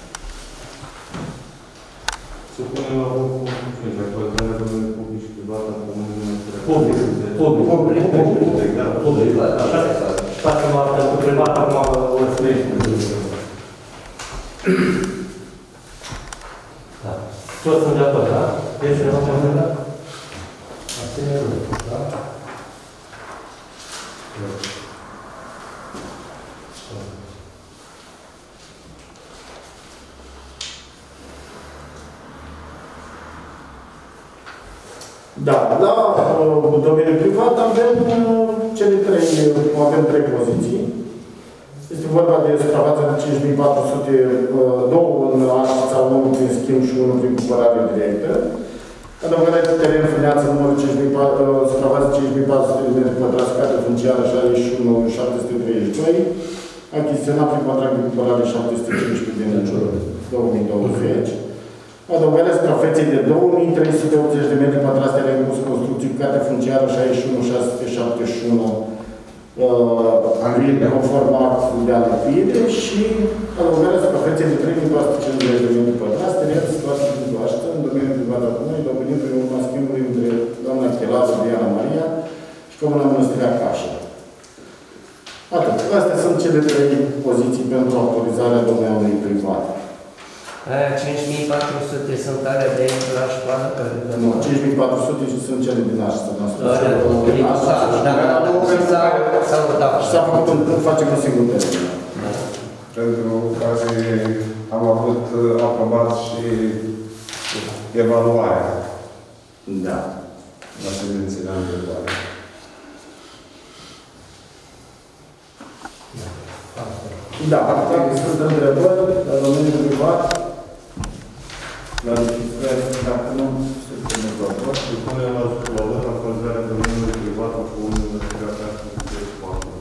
A: Se pune la o funcție, actualizarea domeniului public și privat a comunului.
F: Public. Public.
B: Public.
F: Public. Da. Public. Așa. Facem la pentru privat, acum o explic. Da. Toți sunt de acord, da? Deci, cineva mai mult, da? Abținere, da?
C: Da, la uh, domeniul privat avem uh, cele trei, uh, avem trei poziții. Este vorba de suprafața de cinci mii patru sute, uh, două în aștița, unul prin schimb și unul prin cumpărare directă. Adăugarea de teren frâneață numărul cinci mii, uh, suprafața cinci mii patru sute de metri pătrați, carte funciară șaizeci și unu mii șapte sute treizeci și doi, achiziționat prin contract de cumpărare șapte sute cincisprezece din două mii douăzeci. Adăugarea suprafeței de două mii trei sute optzeci de metri pătrați teren cu construcții cu carte funciară șaizeci și unu mii șase sute șaptezeci și unu uh, conform actului de alipire și adăugarea suprafeței de trei mii patru sute cincizeci de metri pătrați teren situație din Doaștă, în domeniul privat al comunei, domeniul prin urma schimbului între doamna Chelaru, Diana Maria și Comuna Mănăstirea Cașa. Atât. Astea sunt cele trei poziții pentru autorizarea domeniului privat.
B: Aia cinci mii patru sute sunt alea de aici la școală?
C: Nu, cinci mii patru sute sunt cele din așa. S-a făcut un, facem un singur termen.
I: Pentru care am avut aprobat și evaluarea.
C: Da.
I: La ședințele anterioare.
C: Da, dacă sunt întrebări, la domeniul privat, la lichidare, dacă nu, se pune de acord.
A: Se pune la vot acordarea domeniului privat cu Universitatea Caș Patru.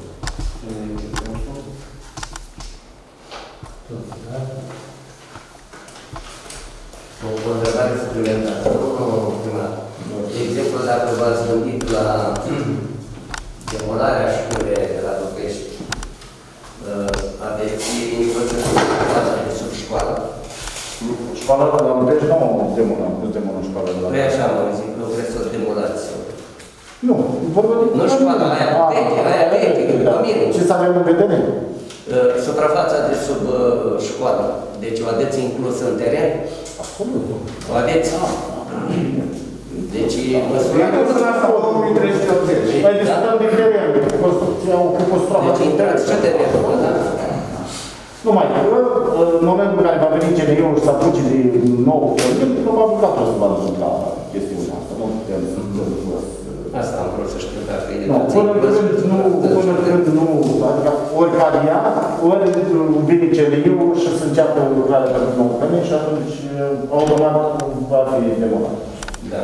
B: O pondărare suplimentară. De exemplu, dacă v-ați gândit la demolarea școlii de la București, aveți procesul de față de sub școală?
C: Școala de la București nu demolăm, nu demolăm școala de la
B: București. Nu e așa, mă zic, că vreți să o demolați.
C: Nu, vorba de...
B: Nu școala aia veche, aia veche, după mine.
C: Ce să avem în vedere?
B: Suprafața de sub școală. Deci o aveți inclus în teren?
C: Absolut.
B: O aveți? Deci, măsura...
I: Eu sunt la două mii trei sute optzeci.
C: Mai discutăm de teren, construcția, cu suprafața.
B: Deci intrați ce teren, da?
C: Nu mai, în momentul în care va veni C N I-ul și să apuce de nou proiect, probabil că atunci se va întâmpla chestiunea asta. Nu putem să
B: asta am vrut să știu dacă e de
C: nu, până când nu, până când nu, adică ori variat, ori vine C N I-ul și să înceapă lucrarea pentru nou proiect și atunci automat va fi demolat.
B: Da.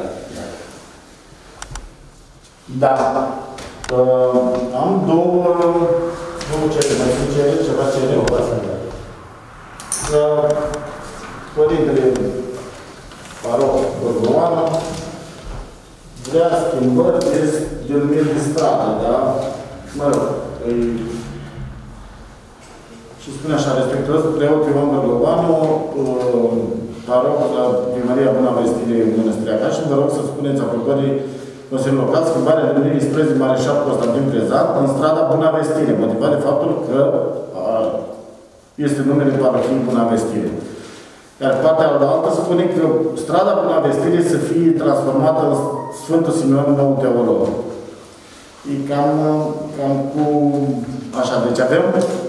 C: Da. Uh, am două, două cele, mai sunt cele, ceva cele. Uh, Părintele Paroh Gorgoana vrea schimbări de denumiri de stradă, da? Mă rog, îi... și spune așa, respectuos preotul Ion Gorgoanu, uh, Paroh la Primăria Buna Vestire Mănăstirea Cașin, vă rog să spuneți aprobării Consiliul Local, schimbarea denumirii străzii Mareșal Constantin Prezat în strada Buna Vestire, motivat de faptul că a, este numele parohiei Buna Vestire. Iar partea altă spune că strada Buna Vestire să fie transformată în Sfântul Simeon Nou Teolog. E cam, cam cu... așa, deci avem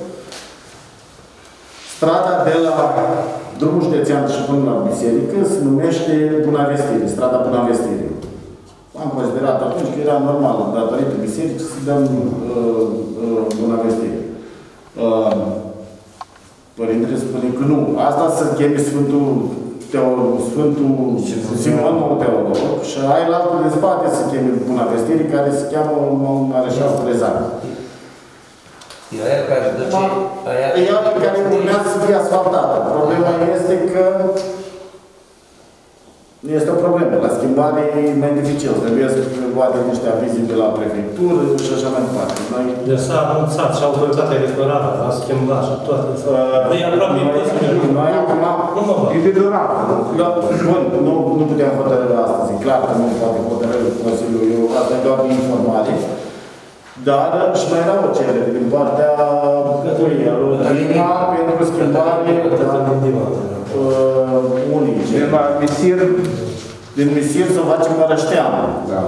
C: strada de la drumul județean și până la biserică se numește Buna Vestire, strada Buna Vestire. Am considerat atunci că era normal, datorită bisericii, să dăm uh, uh, Buna Vestire. Uh, Părintele spune că nu. Asta se cheme Sfântul, Teolog, Sfântul Simon Nou Teolog și ai la altul de spate se cheme Buna Vestire, care se cheamă Mareșal Prezat.
B: E aia care duce...
C: E aia care urmează să fie asfaltată. Problema este că este o problemă. La schimbare e mai dificil. Trebuie să poate niște avize de la prefectură și așa mai departe. Noi...
G: Deci s-a anunțat și autoritatea electorală a schimbat și toate. Noi aproape imposibil.
C: Noi acum...
I: E de durată.
C: Bun, nu, nu putem hotărâ astăzi. E clar că nu poate hotărâ Consiliul. Eu asta e doar de informare. Dar și mai era o cerere din partea Lima pentru schimbare unice.
I: Din la Misir.
C: Din Misir să facem Mărășteană.
I: Da.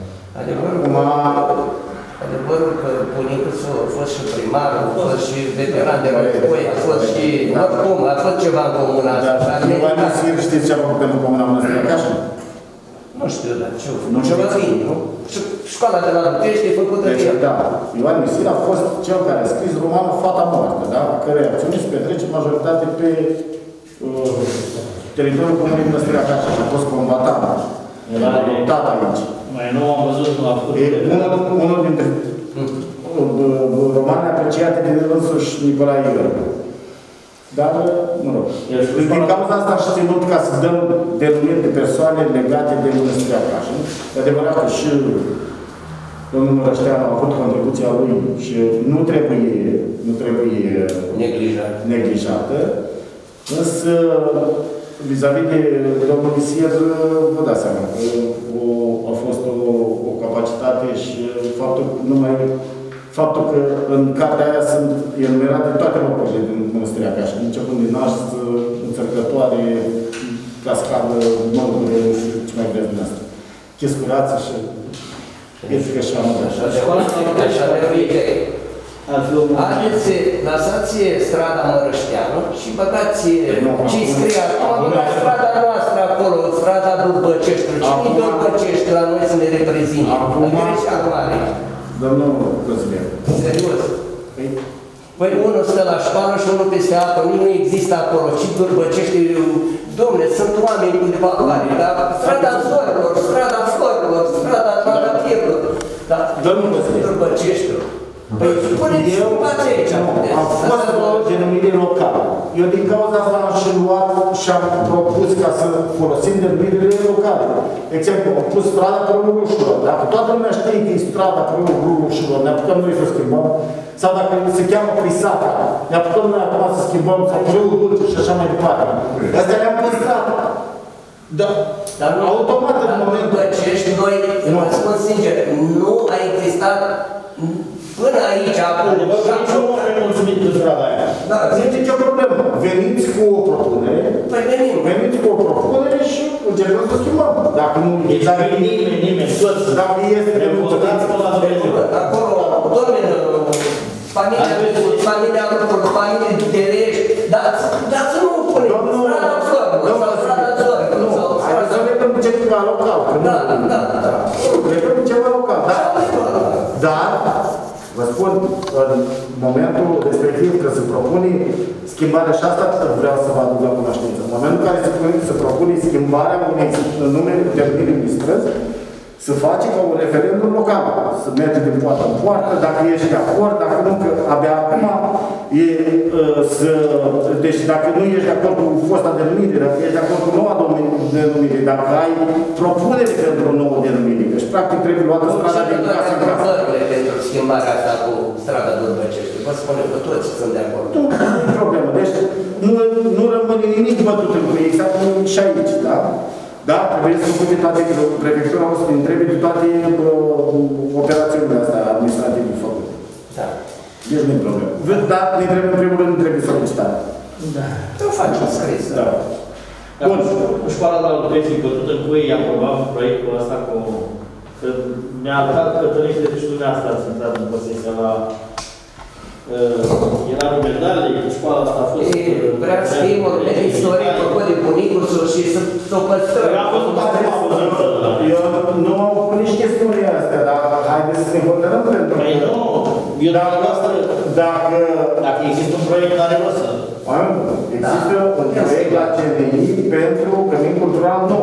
B: Adevărul că bunicul său a fost și primar, a fost și veteran de război, a fost și... Oricum, a fost ceva în comuna asta.
C: Dar Ioan Misir știți ce a făcut pentru comuna Mănăstirea Cașin?
B: Nu știu, dar ce-o făcut? Nu ceva vin, nu? Școala de la București e făcută de el.
C: Da. Ioan Misir a fost cel care a scris romanul Fata Moartă, da? Care acțiunii se petrece majoritate pe uh, teritoriul comunei Mănăstirea Cașin și a fost combatant. Era adoptat aici.
F: Mai nou am văzut, nu a făcut...
C: E unul, unul dintre romane apreciate de însuși Nicolae Iorga. Dar, mă rog, din cauza asta aș ținut ca să dăm denumiri de persoane legate de Mănăstirea Cașin. E adevărat că și domnul Mărășteanu a avut contribuția lui și nu trebuie, nu trebuie
B: neglijat.
C: neglijată. Însă, vis-a-vis de domnul Misir, vă dați seama că o, a fost o, o capacitate și faptul că numai faptul că în cartea aia sunt enumerate toate locurile din Mănăstirea Cașin, începând din Naști, Înțărcătoare, Cascadă, Măgure, nu știu ce mai vreți din asta. Chescurață și... Este că și-am
B: Așa de așa de o idee. Haideți, lăsați strada Mărășteanu și băgați ce scrie acolo, strada noastră acolo, strada Durbăcești. Cine Durbăcești la noi să ne reprezinte? Greșeală mare.
C: Domnul Cosmir.
B: Serios. Păi unul stă la școală și unul peste apă, nu există acolo. Ce Durbăcești? Dom'le, sunt oameni cu de valoare, dar strada zorilor, strada florilor, strada Trandafirului.
C: Domnul Cosmir.
B: Durbăcești. Păi, spuneți, fați aici.
C: Am fost o denumire locală. Eu din cauza asta am și luat și am propus ca să folosim denumirile locale. De exemplu, am pus strada pe râul Ușură. Dacă toată lumea știe că e strada pe râul Ușură, ne apucăm noi să schimbăm. Sau dacă se cheamă Prisaca, ne apucăm noi acum să schimbăm, sau râul Dulce și așa mai departe. Astea le-am păstrat. Da.
B: Dar nu,
C: automat în momentul...
B: Băcești, noi, vă spun sincer, nu a existat până aici, acum...
F: Bă, nici nu am mulțumit cu strada aia.
C: Da, zice nicio problemă. Veniți cu o propunere,
B: păi venim.
C: Veniți cu o propunere și încercăm să schimbăm. Dacă nu...
F: Deci dacă nimeni, nimeni, toți...
C: Dacă este de
F: votați până la Dumnezeu.
B: Acolo, domnule, familia, familia lucrurilor, familia de rești, dar să nu punem strada Zorilor, sau strada Zorilor, sau strada...
C: Să vedem ceva local.
B: Da, da, da.
C: Vedem ceva local, da. Dar, vă spun, în momentul respectiv, că se propune schimbarea, și asta vreau să vă aduc la cunoștință, în momentul în care se, se propune schimbarea unei nume de de străzi, se face ca un referendum local. Să merge din poartă în poartă, dacă ești de acord, dacă nu, că abia acum e să... Deci dacă nu ești de acord cu fosta denumire, dacă ești de acord cu noua denumire, dacă ai propunere pentru o nouă denumire, deci practic trebuie luată strada din casă în casă.
B: Pentru schimbarea asta cu strada Durbăcești, vă spunem că toți sunt de acord.
C: Nu, nu e problemă. Deci nu, nu rămâne nimic bătut în cuie, exact cum și aici, da? Dar trebuie să făcute toate, prefectura o să ne întrebe de toate uh, operațiunile astea administrative făcute.
B: Da.
C: Deci nu e problemă. Dar ne trebuie, în primul rând, ne trebuie solicitare.
B: Da. Tu faci un scris.
C: Da.
F: Bun. Școala de la Lucreții, bătut în cuie, i-am aprobat proiectul ăsta cu... Că mi-a arătat Cătălin de și dumneavoastră ați intrat în posesia la... Era numerale, școala asta a fost...
B: Vrea să fie un istorie făcut de bunicul și să o păstrăm.
F: Eu am văzut asta.
C: Eu nu am pus nici chestiunile astea, dar haideți să ne hotărâm pentru că...
F: Păi nu, eu dacă noastră...
C: Dacă...
F: Dacă există un proiect, n-are rost să...
C: Există un proiect la C D I pentru cămin cultural nou.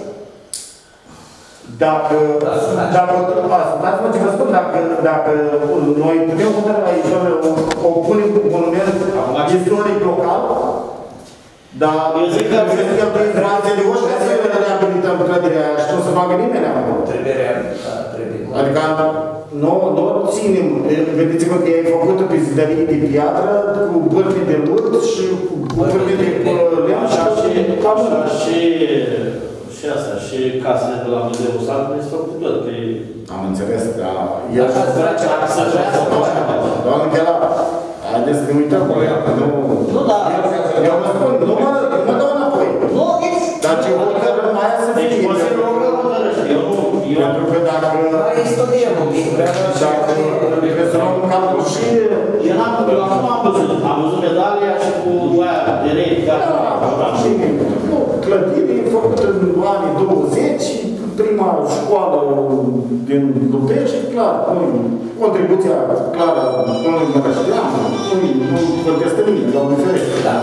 C: Dacă, dacă, ascultați-mă ce vă spun, dacă, dacă noi putem hotărâ aici, o punem un monument istoric local, dar eu zic că trebuie să de oși să reabilităm clădirea aia și nu să facă nimeni acolo.
B: Trebuie reabilitat, trebuie.
C: Adică nu, nu ținem, gândiți-vă că ei făcut pe zidărie de piatră, cu bârni de lut și cu bârni de lemn
F: și și asta, și casele de la Muzeul Satului sunt făcute tot, că e...
C: Am înțeles, dar... El să face să face doamne Chela, haideți să ne uităm cu ea, că nu...
F: Nu, da...
C: Eu vă spun, nu mă dau înapoi.
F: Nu,
C: dar ce hotărâm aia să fie...
F: Deci, Consiliul Local hotărăște, eu nu...
C: Pentru că dacă...
B: Mai studiem un pic, vreau să...
C: Dacă trebuie să luăm în calcul și...
F: Eu acum am văzut, am văzut medalia și cu aia de rei, gata.
C: Nu, clădire făcută în anii douăzeci, prima școală din Lupești, clar, contribuția clară a domnului Mărășteanu, nu contestă nimeni, Doamne ferește.
B: Da.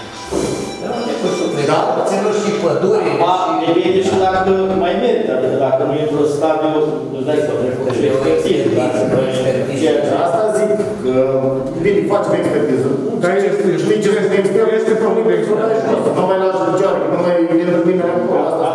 B: Da, ținut și pădure.
F: Ba, depinde și dacă mai merită, adică dacă nu e într-un stadiu, îți dai să trebuie și expertiză.
C: Asta zic, că bine, facem expertiză.
I: Dar este,
C: știi ce este expert? Este probleme de expertiză. Nu mai lași lucioare, nu mai intră nimeni acolo. Asta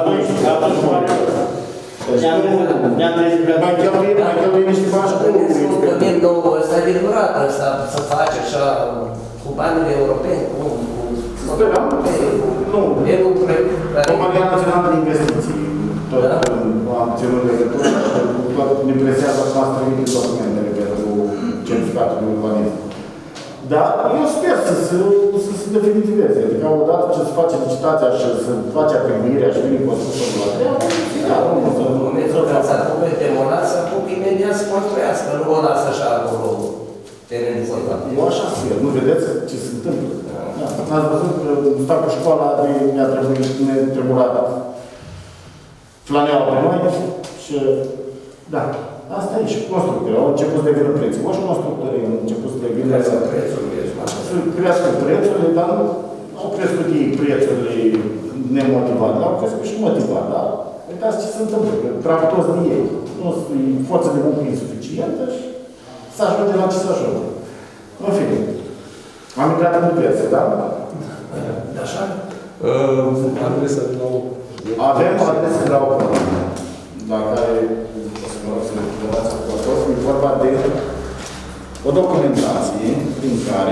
F: ne-am trezit prea...
C: Mai cheltuie, mai cheltuie niște bani cu
B: cămin nou ăsta de durat, ăsta să faci așa cu banile europeni, cu...
C: Sperăm? Nu.
B: E un proiect...
C: Compania Națională de Investiții. Tot am ținut legătură și tot ne presează să ați trimite documentele pentru C Dar eu sper să se, să se definitiveze. Adică odată ce se face licitația și se face atribuirea și vine constructorul la treabă,
B: În momentul când s-a pus demolat, s-a pus imediat să construiască, nu o lasă așa acolo teren de fotbal.
C: eu așa sper. Nu vedeți ce se întâmplă? Da. Ați văzut că stau cu școala de mi-a trebuit, ne trebuia flaneaua pe noi și da. Asta e și constructorii. Au început să devină prețul. O și constructorii au început să devină
B: prețul.
C: Să crească prețurile, dar nu au crescut ei prețurile nemotivat, dar au crescut și motivat. Dar uitați ce se întâmplă, că trag toți din ei. Nu e forță de muncă insuficientă și să ajunge la ce să ajunge. În fine. Am intrat în diverse, da?
B: Așa?
I: Adresa de la o...
C: Avem adrese de la o la care o să mă rog să le dați acolo. E vorba de o documentație prin care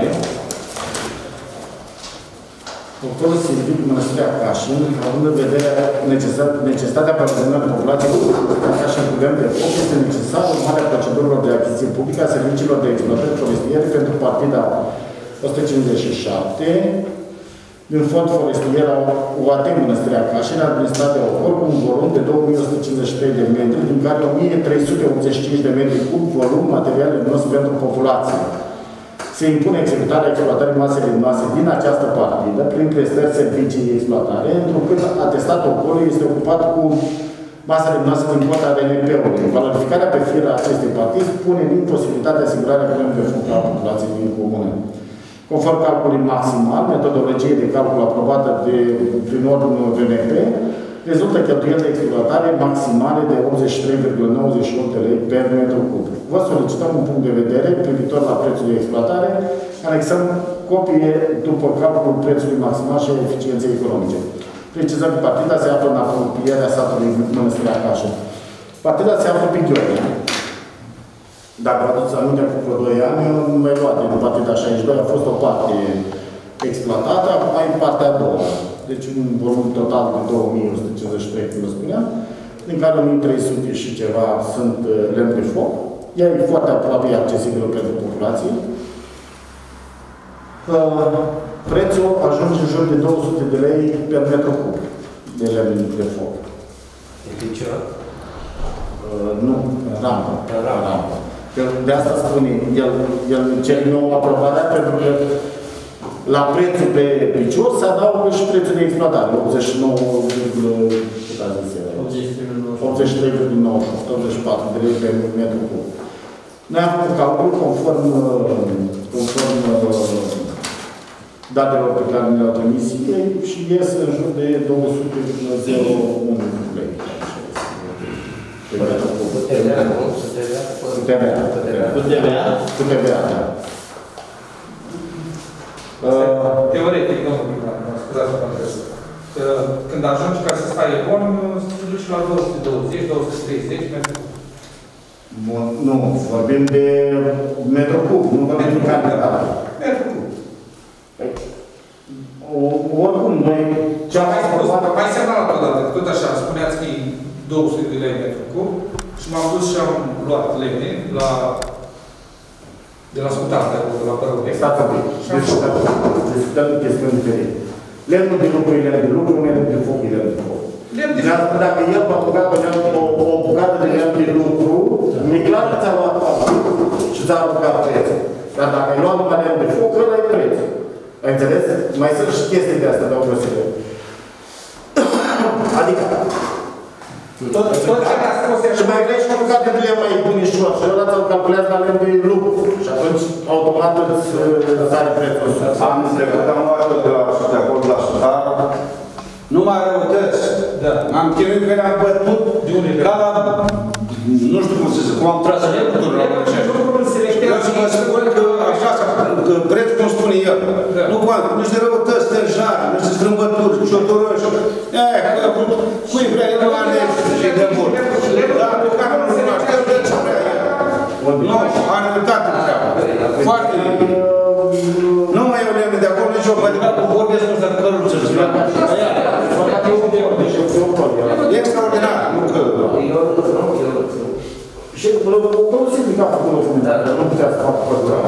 C: doctorul Silvic Mănăstirea Cașin, având în vedere necesitatea aprovizionării populației la Cașin cu lemn de foc, este necesar urmarea procedurilor de achiziție publică a serviciilor de exploatări forestiere pentru partida o sută cincizeci și șapte din fond forestier U A T Mănăstirea Cașin, administrat de Ocol, cu un volum de două mii o sută cincizeci și trei de metri, din care o mie trei sute optzeci și cinci de metri cub volum materiale nos pentru populație. Se impune executarea exploatării masei lemnoase din această partidă prin prestări servicii de exploatare, întrucât atestatul Ocolului este ocupat cu masa lemnoasă din cota R N P-ului. Valorificarea pe fir a acestei partide pune din posibilitatea asigurarea problemei de foc a populației din comune. Conform calculului maximal, metodologie de calcul aprobată de, prin ordinul V N P, rezultă cheltuieli de exploatare maximale de optzeci și trei virgulă nouăzeci și opt de lei per metru cub. Vă solicităm un punct de vedere privitor la prețul de exploatare, anexăm copie după calculul prețului maximal și eficienței economice. Precizăm că partida se află în apropierea satului Mănăstirea Cașin. Partida se află pe Gheorghe. Dacă vă aduceți aminte, cu doi ani, nu mai luat din partida șaizeci și doi, a fost o parte exploatată, acum ai partea a doua. Deci un volum total de două mii o sută cincizeci și trei, cum vă spuneam, din care o mie trei sute și ceva sunt lemn de foc. Ea e foarte aproape accesibilă pentru populație. Prețul ajunge în jur de două sute de lei per metru cub de lemn de foc.
B: E picior?
C: Nu, rampă. Rampă. De asta spune, el, el cel nou aprobarea, pentru că la prețul pe picior se adaugă și prețul de exploatare, optzeci și nouă virgulă optzeci și trei virgulă nouăzeci și opt, optzeci și patru de lei pe metru cub. Noi am făcut calcul conform, conform datelor pe care ne le-au trimis și ies în jur de două sute virgulă unu lei. Cu T V A. Cu T V A.
F: Cu T V A?
C: Cu T V A, da.
E: Teoretic, domnul primar, scuzați mă întrebă. Când ajungi ca să stai bun, să duci la două sute douăzeci, două sute treizeci metri cub.
C: Nu, vorbim de metru cub, nu vorbim de cantitate.
E: Metru cub.
C: Oricum, noi...
E: Ce am mai spus, mai semnalat odată, tot așa, spuneați că e două sute de lei metru cub și m-am dus și am luat lemne la de la Sultan, de la Părău.
C: Stați un pic. Discutăm chestiuni diferite. Lemnul de lucru e lemn de lucru, lemnul de foc e lemn de foc. Dacă el v-a băgat o bucată de lemn de lucru, mi-e clar că ți-a luat apa și ți-a aruncat prețul. Dar dacă ai luat numai lemn de foc, ăla e preț. Ai înțeles? Mai sunt și chestii de astea, domnul Vasile. Adică,
E: tot ce mi-a spus
C: și mai vrei și măcar de lemn mai bunișor și ăla ți-l calculează la lemn de lucru. Și atunci, automat îți sare prețul.
J: Am trecut, am luat de la de acolo la Sutar. Nu mai răutăți.
E: Da.
J: Am chinuit că ne-am bătut ca la... Nu știu cum să zic, cum am tras în lucruri la Mărăcești. Eu să vă spun că așa, că prețul cum spune el. Nu poate, niște răutăți, stânjari, niște strâmbături, ciotoroși. Aia, cui vrea el la lege și de mult. Dar pe care nu cunoaște, el dă ce vrea el. Nu, are dreptate treaba. Foarte nu mai e o lemne de acolo, nici o pădinat cu vorbesc nu s-a căruță. E extraordinar, nu că...
C: Și domnul sindicat acolo documentat, nu putea să facă pădura.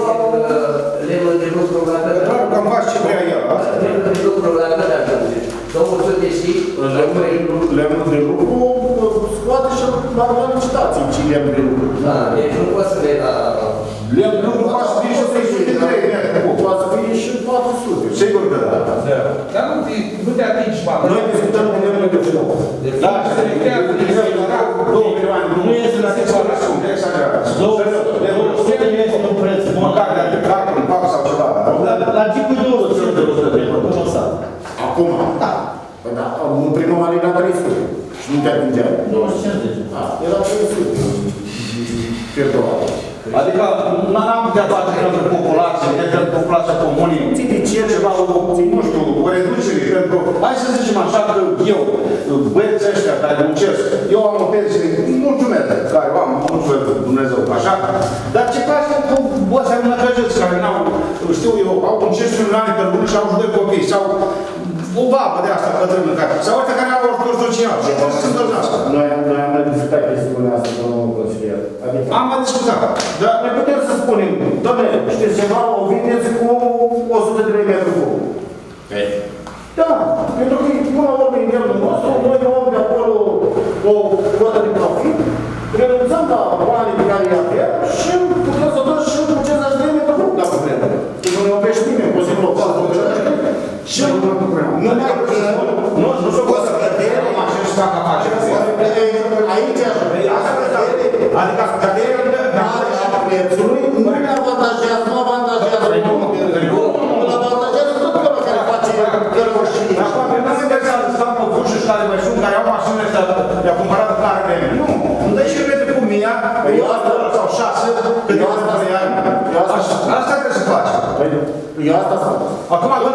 B: Lemnul de lucru la care...
J: Doar că îmi faci ce vrea el, asta.
B: Lemnul de lucru la care ajunge. Domnul Sădeși...
C: Lemnul de lucru scoate și la licitație, ce lemn de lucru.
B: Da, deci nu poți să le la...
C: Lemn de lucru poate să fie și trei sute de trei, poate să fie și patru sute. Sigur că da.
E: Dar nu te, nu te atingi bani.
C: Noi discutăm cu lemnul de foc.
J: Da, și se recrează de două milioane, nu este la separațiune, de exagerat.
F: două sute este un preț.
J: Măcar de aplicat, un pac sau ceva.
F: La Gipul două sute de lei, cum o să?
C: Acum? Da. Păi da, în primul an era trei sute. Și nu te atingeai.
F: două sute cincizeci.
C: Da, era trei sute. Pierdovat.
J: Adică n-am putea face pentru populație, pentru populația comunii,
C: Ține ce
J: ceva, nu știu, o reducere pentru... Hai să zicem așa că eu, băieții ăștia care muncesc, eu am o pensie de mulțumesc, care o am, mulțumesc Dumnezeu, așa, dar ce faci cu ăștia mânăcăjeți care n-au, știu eu, au cincisprezece milioane pe lună și au doi copii, sau o babă de asta bătrână, sau ăștia care au ajutor social, și pot să se întâlnească.
C: Noi am mai discutat chestiunea asta, domnul consilier.
J: Am mai discutat, dar
C: Noi putem să spunem, doamne, știți ceva, o vindeți cu o sută de lei metru cub. Da, pentru că până la urmă internul nostru, noi luăm de acolo o cotă de profit, renunțăm la banii pe care îi avem și putem să dăm și cu cincizeci de lei metru cub, dacă vrem. Și nu ne oprește nimeni, Consiliul Local, și nu mai
J: nu, nu se poate să vedem așa și facă afaceri.
C: aici,
J: Adică
C: scăderea prețului nu ne avantajează, nu avantajează omul. Îl avantajează tot felul care face căruri și...
J: Acum, nu se interesează să stau pe fușuri și care mai sunt, care au mașinile astea, le-a cumpărat în care vreme. Nu, nu dai și vede cu mia, sau șase, câte ori trei ani. Asta trebuie să faci.
C: Eu asta sunt.
J: Acum, ăla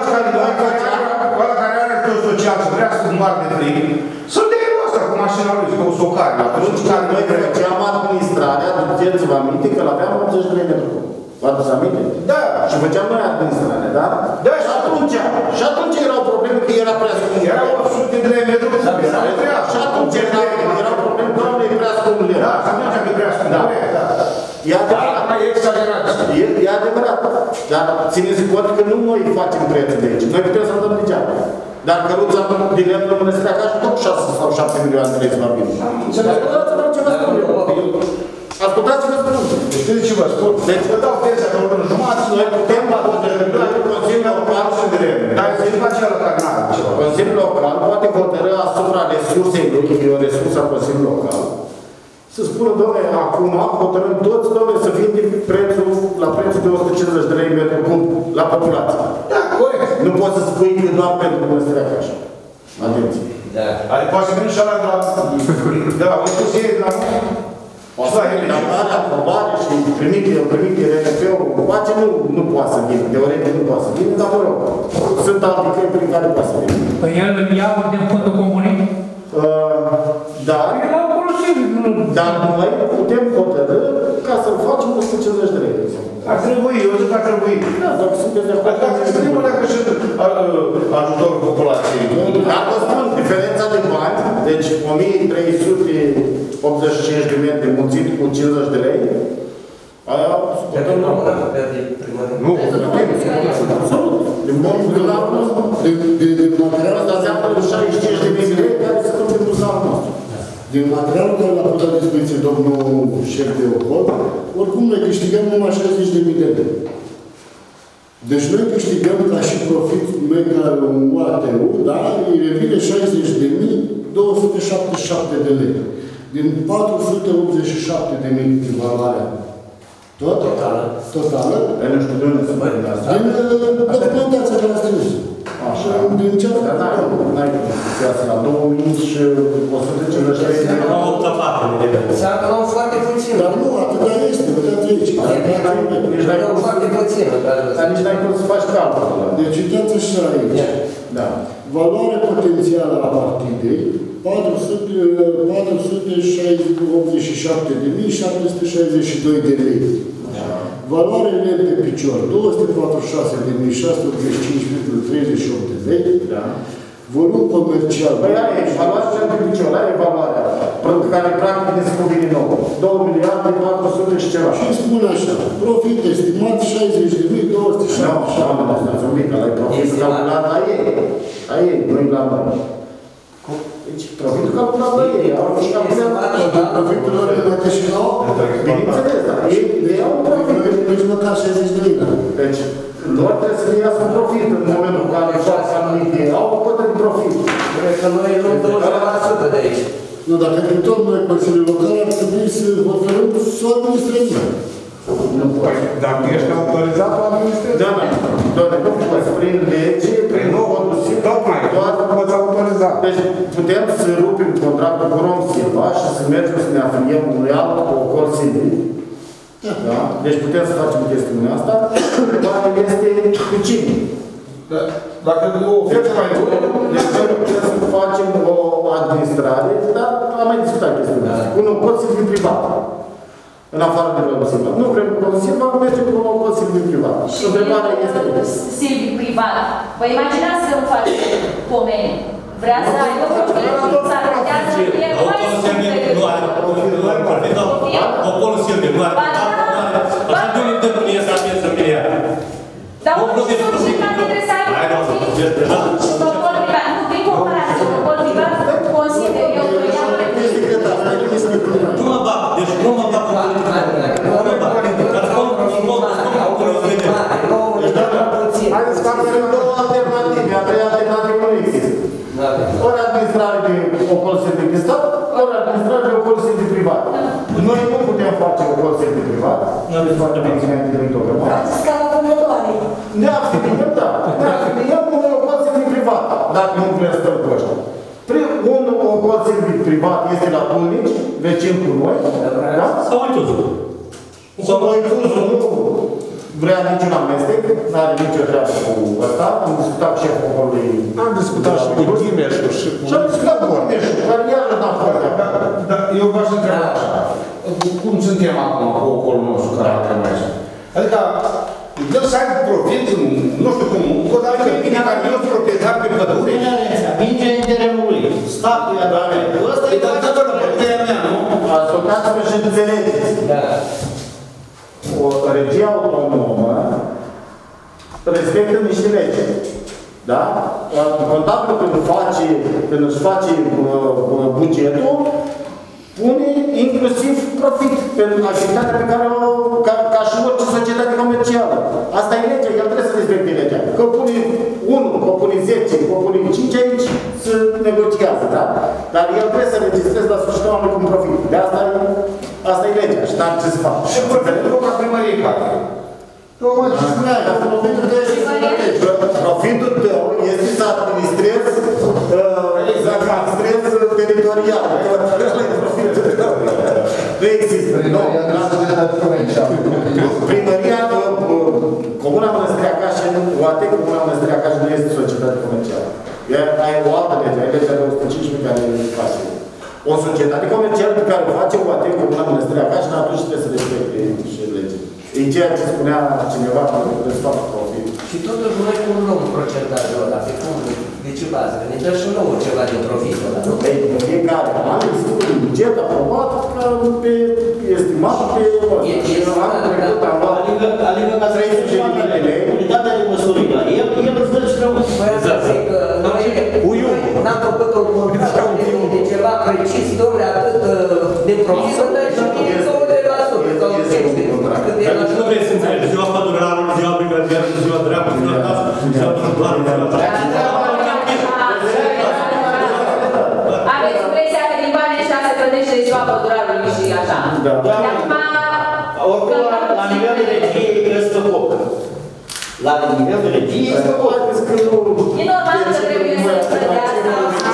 J: care are ajutor social și vrea să moară de frig, să-l dea el ăsta cu mașina lui, cu socare.
C: Atunci când noi făceam administrarea, duceți-vă aminte că l-aveam optzeci de lei metru cub. Vă aduți aminte?
J: Da.
C: Și făceam noi administrarea, da?
J: Da.
C: Și atunci, și atunci erau probleme că era prea scump.
J: Era opt sute de lei metru cub.
C: Și atunci erau probleme, doamne, e prea scump.
J: Da, și atunci e prea scump. Da.
C: E adevărat.
J: Dar e exagerat.
C: E, e adevărat. Dar țineți cont că nu noi facem prețul de aici. Noi putem să-l dăm degeaba. Dar căruța din lemn în Mănăstirea Caș tot șase sau șapte milioane de lei să vorbim. Ascultați-vă ce vă spun eu. Ascultați ce vă spun.
J: Știți ce vă spun?
C: Deci
J: vă dau piesa că urmă jumătate,
C: noi putem la Consiliul Local să vedem.
J: Dar e la cel care n-are ceva.
C: Consiliul Local poate hotărâ asupra resursei lui, că e o resursă a Consiliului Local. Să spună, doamne, acum hotărâm toți, doamne, să vindem prețul la prețul de o sută cincizeci de lei metru cub la populație.
J: Da, corect.
C: Nu poți să spui că doar pentru Mănăstirea Caș. Atenție.
B: Da.
J: Adică poate să vină și ăla de la... De la Oicusie, de la...
C: O să fie la aprobare și primite, primite R N P-ul, face, nu, nu poate să vină. Teoretic nu poate să vină, dar mă rog. Sunt alte căi prin care poate să vină.
K: Păi el îl iau din fondul comunii?
C: Dar... Dar noi putem hotărâ ca să-l facem o sută cincizeci de lei.
J: Ar trebui, eu zic că ar trebui.
C: Da, dacă sunteți de acord.
J: Dacă să vedem dacă și ajutorul populației.
C: Dacă spun diferența de bani, deci o mie trei sute optzeci și cinci de metri mulțit cu cincizeci de lei, aia scotem la mână. Nu, absolut. Din buzunarul nostru.
D: De materialul
C: Asta înseamnă șaizeci și cinci de mii de lei care se duc din buzunarul nostru.
D: Din materialul care l-a pus la dispoziție domnul șef de ocol, oricum noi câștigăm numai șaizeci de mii de lei. Deci noi câștigăm ca și profit, noi ca un U A T U, da, îi revine șaizeci de mii două sute șaptezeci și șapte de lei. Din patru sute optzeci și șapte de mii din valoarea. Tot?
B: Totală.
D: Totală.
C: Dar nu știu de unde să băi din asta.
D: Din documentația de la strâns.
C: Așa.
D: Din ce
C: Dar n-ai discuția asta la două mii și o sută cincizeci de lei.
G: La optă parte, de lei.
B: S-a luat foarte puțin.
D: Dar nu, atâta este, vedeți aici.
C: Nici n-ai cum
B: foarte puțin.
C: Dar nici n-ai cum să faci calculul.
D: Deci uitați așa aici.
C: Da.
D: Valoarea potențială a partidei, patru sute optzeci și șapte de mii șapte sute șaizeci și doi de lei. Valoarea lei pe picior, două sute patruzeci și șase de mii șase sute optzeci și cinci virgulă treizeci și opt de lei.
C: Da.
D: Volum comercial.
C: Păi aia e, valoarea cea pe picior, aia e valoarea. Pentru care practic ne se cuvine nouă. două de patru sute și ceva.
D: Și spune așa, profit estimat șaizeci de mii două sute șaptezeci și șapte.
C: Nu, nu, stați un pic, ăla e profitul calculat la ei. La ei, nu-i la noi. Deci, profitul calculat la ei. Au și calculat
D: Profitul lor de mai și nouă?
C: Bineînțeles, dar ei ei au un profit.
D: Nici măcar șaizeci de mii.
C: Deci, lor trebuie să iasă un profit în momentul în care fac anumite. Au o cotă de profit.
B: Cred că noi luăm douăzeci la sută de aici.
D: Nu, dacă tot noi Consiliul Local ar trebui să hotărâm să o administrăm.
C: Nu poți.
I: Dacă ești autorizat, o administrezi.
C: Da, da. Doamne, nu poți. Prin lege, prin
I: Nu, tocmai, doar poți autoriza.
C: Deci putem să rupem contractul cu Rom Silva și să mergem să ne afiliem unui alt ocol civil. Da? Deci putem să facem chestiunea asta. Întrebarea este cu cine?
I: Dacă nu o
C: Deci mai bun, deci noi putem să facem o administrare, dar am mai discutat chestiunea asta. Cu un ocol civil privat. În afară de Rom Silva. Nu vrem cu Rom Silva, mergem cu un ocol civil privat. Întrebarea este...
H: Silviu privat. Vă imaginați să nu faci pomeni. Vrea să aibă profit, să arătează să fie mai scump decât
G: Ocolul Silviu, nu are. Așa de unde dăm mie să avem să mie.
H: dar orice societate trebuie să aibă profit. Ocol privat. Nu, prin comparație. Ocol privat consider eu că ea
G: Nu mă bag, deci nu mă bag. Nu mă bag. Dar cum mă
C: Haideți să facem două alternative. A treia alternativă nu există. Ori administrare de ocol civil de stat, ori administrare de ocol civil privat. Noi nu putem face ocol civil privat. Nu aveți foarte bine ținut director.
H: ca la vânătoare.
C: Ne afiliem, da. Ne afiliem cu un ocol civil privat. Dacă nu vrem să stăm cu ăștia. Un ocol civil privat este la Pulnici, vecin cu noi. Da?
G: Sau Oituzu.
C: Sau Oituzu nu vrea niciun amestec, nu are nicio treabă cu ăsta. Am discutat și cu ocolului.
I: Am discutat și cu Dimeșul și cu...
C: Și am discutat cu Dimeșul, care iară n-a fost.
I: Dar eu v-aș întreba așa. Cum suntem acum cu ocolul nostru care avem aici? Adică, el să aibă profit, nu știu cum, cu o dată bine care eu sunt proprietar pe pădure.
F: Minge în terenul lui. Statul i-a dat. Ăsta e dat de puterea mea, nu?
C: Ascultați-mă și înțelegeți. O regie autonomă respectă niște legi. Da? Contabilul când face, când își face uh, bugetul, pune inclusiv profit pentru activitatea pe care o, ca, ca și orice societate comercială. Asta e legea, el trebuie să respecte legea. Că pune unu, că pune zece, că pune cinci, aici se negociază, da? Dar el trebuie să registreze la sfârșitul anului cu un profit. De asta e, asta e legea și n-am ce să fac.
I: Și profitul ca primărie care?
C: Profitul tău este să administrezi, să administrezi teritorial. Nu există. Primăria, Comuna Mănăstirea Cașin, O A T, Comuna Mănăstirea Cașin nu este societate comercială. Ai o altă lege, ai legea de o sută cincisprezece care face. O societate comercială pe care o face O A T, Comuna Mănăstirea Cașin, atunci trebuie să respecte și legea. E ceea ce spunea cineva că nu trebuie să facă profit.
B: Și totuși noi cum luăm procentajul ăla? Pe cum? De ce bază? Că ne dă și nouă ceva din profitul ăla, nu?
C: Păi, în fiecare an există un buget aprobat pe estimat pe... Anul trecut am luat
F: Adică ca să
C: treizeci de mii de lei.
F: unitatea de măsurire. El îți dă și rămâne.
B: Păi să zic că noi n-am făcut un contract de ceva precis, domnule, atât de profitul ăla și din douăzeci la sută sau zece.
G: Dacă nu vrei să înțelegi, ziua pădurarului, ziua brigadierului, ziua dreaptă, ziua tasă, ziua trădoarului, ziua
H: Aveți impresia că din banii ăștia se plătește ziua pădurarului și așa.
C: Da.
F: Oricum, la nivel de regie este scop. La nivel de regie este scop.
H: E normal că trebuie să plătească.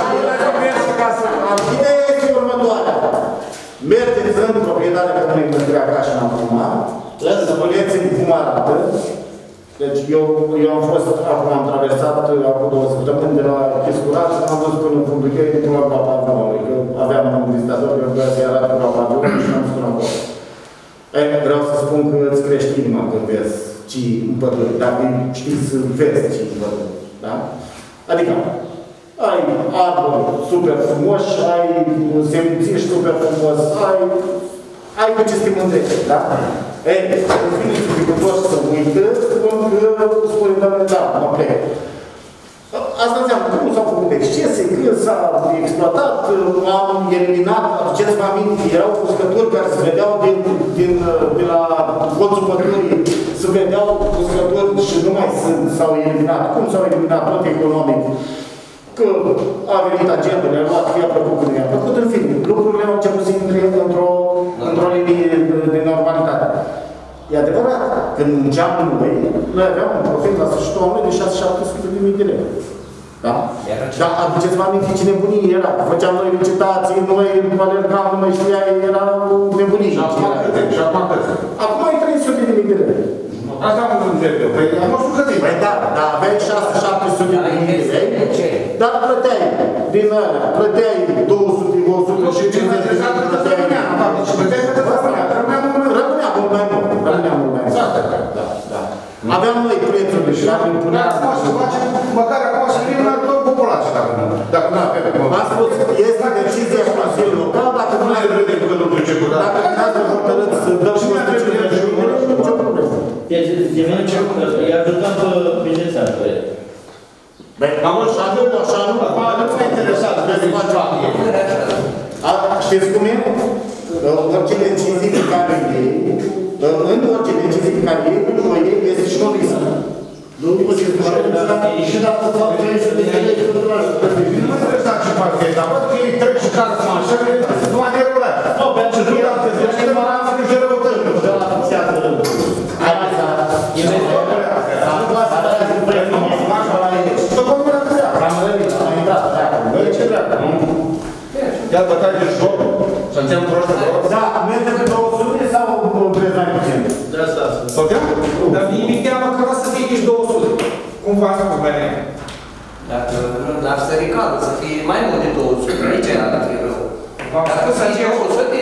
C: Ideea este următoarea. Mergeți în proprietatea Comunei Mănăstirea Cașin acum, să spuneți-mi cum arată. Deci eu, eu am fost, acum am traversat acum două săptămâni de la Chiscurat și am văzut până în fundul cheii până la Papaviului, că aveam un vizitator care vreau să-i arate Papaviului și am spus acolo. E, vreau să spun că îți crește inima când vezi ce în pădure, dacă știi să vezi ce în pădure, da? Adică, ai arbori super frumoși, ai semințiși super frumos, ai ai cu ce să te mândrești, da? Ei, în fine, agricultori să uită, spun că, spune, doamne, da, mă plec. Asta înseamnă că nu s-au făcut excese, când s-a exploatat, am eliminat, aduceți-vă aminte, erau uscături care se vedeau din, din, de la colțul pădurii, se vedeau uscături și nu mai sunt, s-au eliminat. Cum s-au eliminat? Tot economic. Că a venit agentele, a luat, fie a plăcut, că nu i-a plăcut, în fine, lucrurile au început să intre într-o într linie de normalitate. E adevărat, când munceam noi, noi aveam un profit la sfârșitul anului de șase șapte sute de mii de lei. Da? Dar aduceți-vă aminte ce nebunie era. Făceam noi licitații, noi alergam, nu mai știai, era nebunie.
J: Și acum câte? Și acum câte?
C: Acum ai trei sute de mii de lei.
J: Asta am înțeles eu. Păi am fost câte?
C: Păi da, dar aveai șase șapte sute de mii de lei, dar plăteai din alea, plăteai două sute, o sută și cincizeci de mii, plăteai. Rămânea mult mai mult. Rămânea mult mai mult. Da, da. Aveam noi prețuri și care îmi puneam.
J: Măcar acum să fim la tot populația, dacă nu. Dacă nu avem.
C: V-am spus, este decizia Consiliului Local, dacă nu ne vedem că nu duce cu data. Dacă ne-ați hotărât să dăm și noi trecerea de jumătate, nu nicio problemă.
F: Deci, îi ajutăm pe business-ul.
C: Băi, așa nu, așa nu, acum nu s-a interesat de să faci acție. Știți cum e? Orice decizie pe care iei, în orice decizie pe care iei, nu o iei, este și un risc.
D: Nu poți să faci și dacă fac trei sute de lei, nu
J: Nu mă interesa ce fac ei, dar văd că ei trec și care sunt așa, nu mai derulat. Nu, pentru că nu te zici că mă ramă că jură bătări.
C: De la fixează rândul. Hai să... Să nu poate să dai din preț, nu mă fac la ei.
J: Să vă mână că vrea.
C: Am rănit, am intrat, dacă.
J: Băi, ce vrea? Ia bătaie de joc, să înțeam proști de joc.
C: Da, merge de două sute sau preț mai puțin?
F: De asta.
E: Sotea? Dar mie mi teamă că va să fie nici două sute. Cum v-ați spus mai înainte?
B: Dacă n-ar să ricală, să fie mai mult de două sute, aici ar fi rău. Dacă să fie două sute,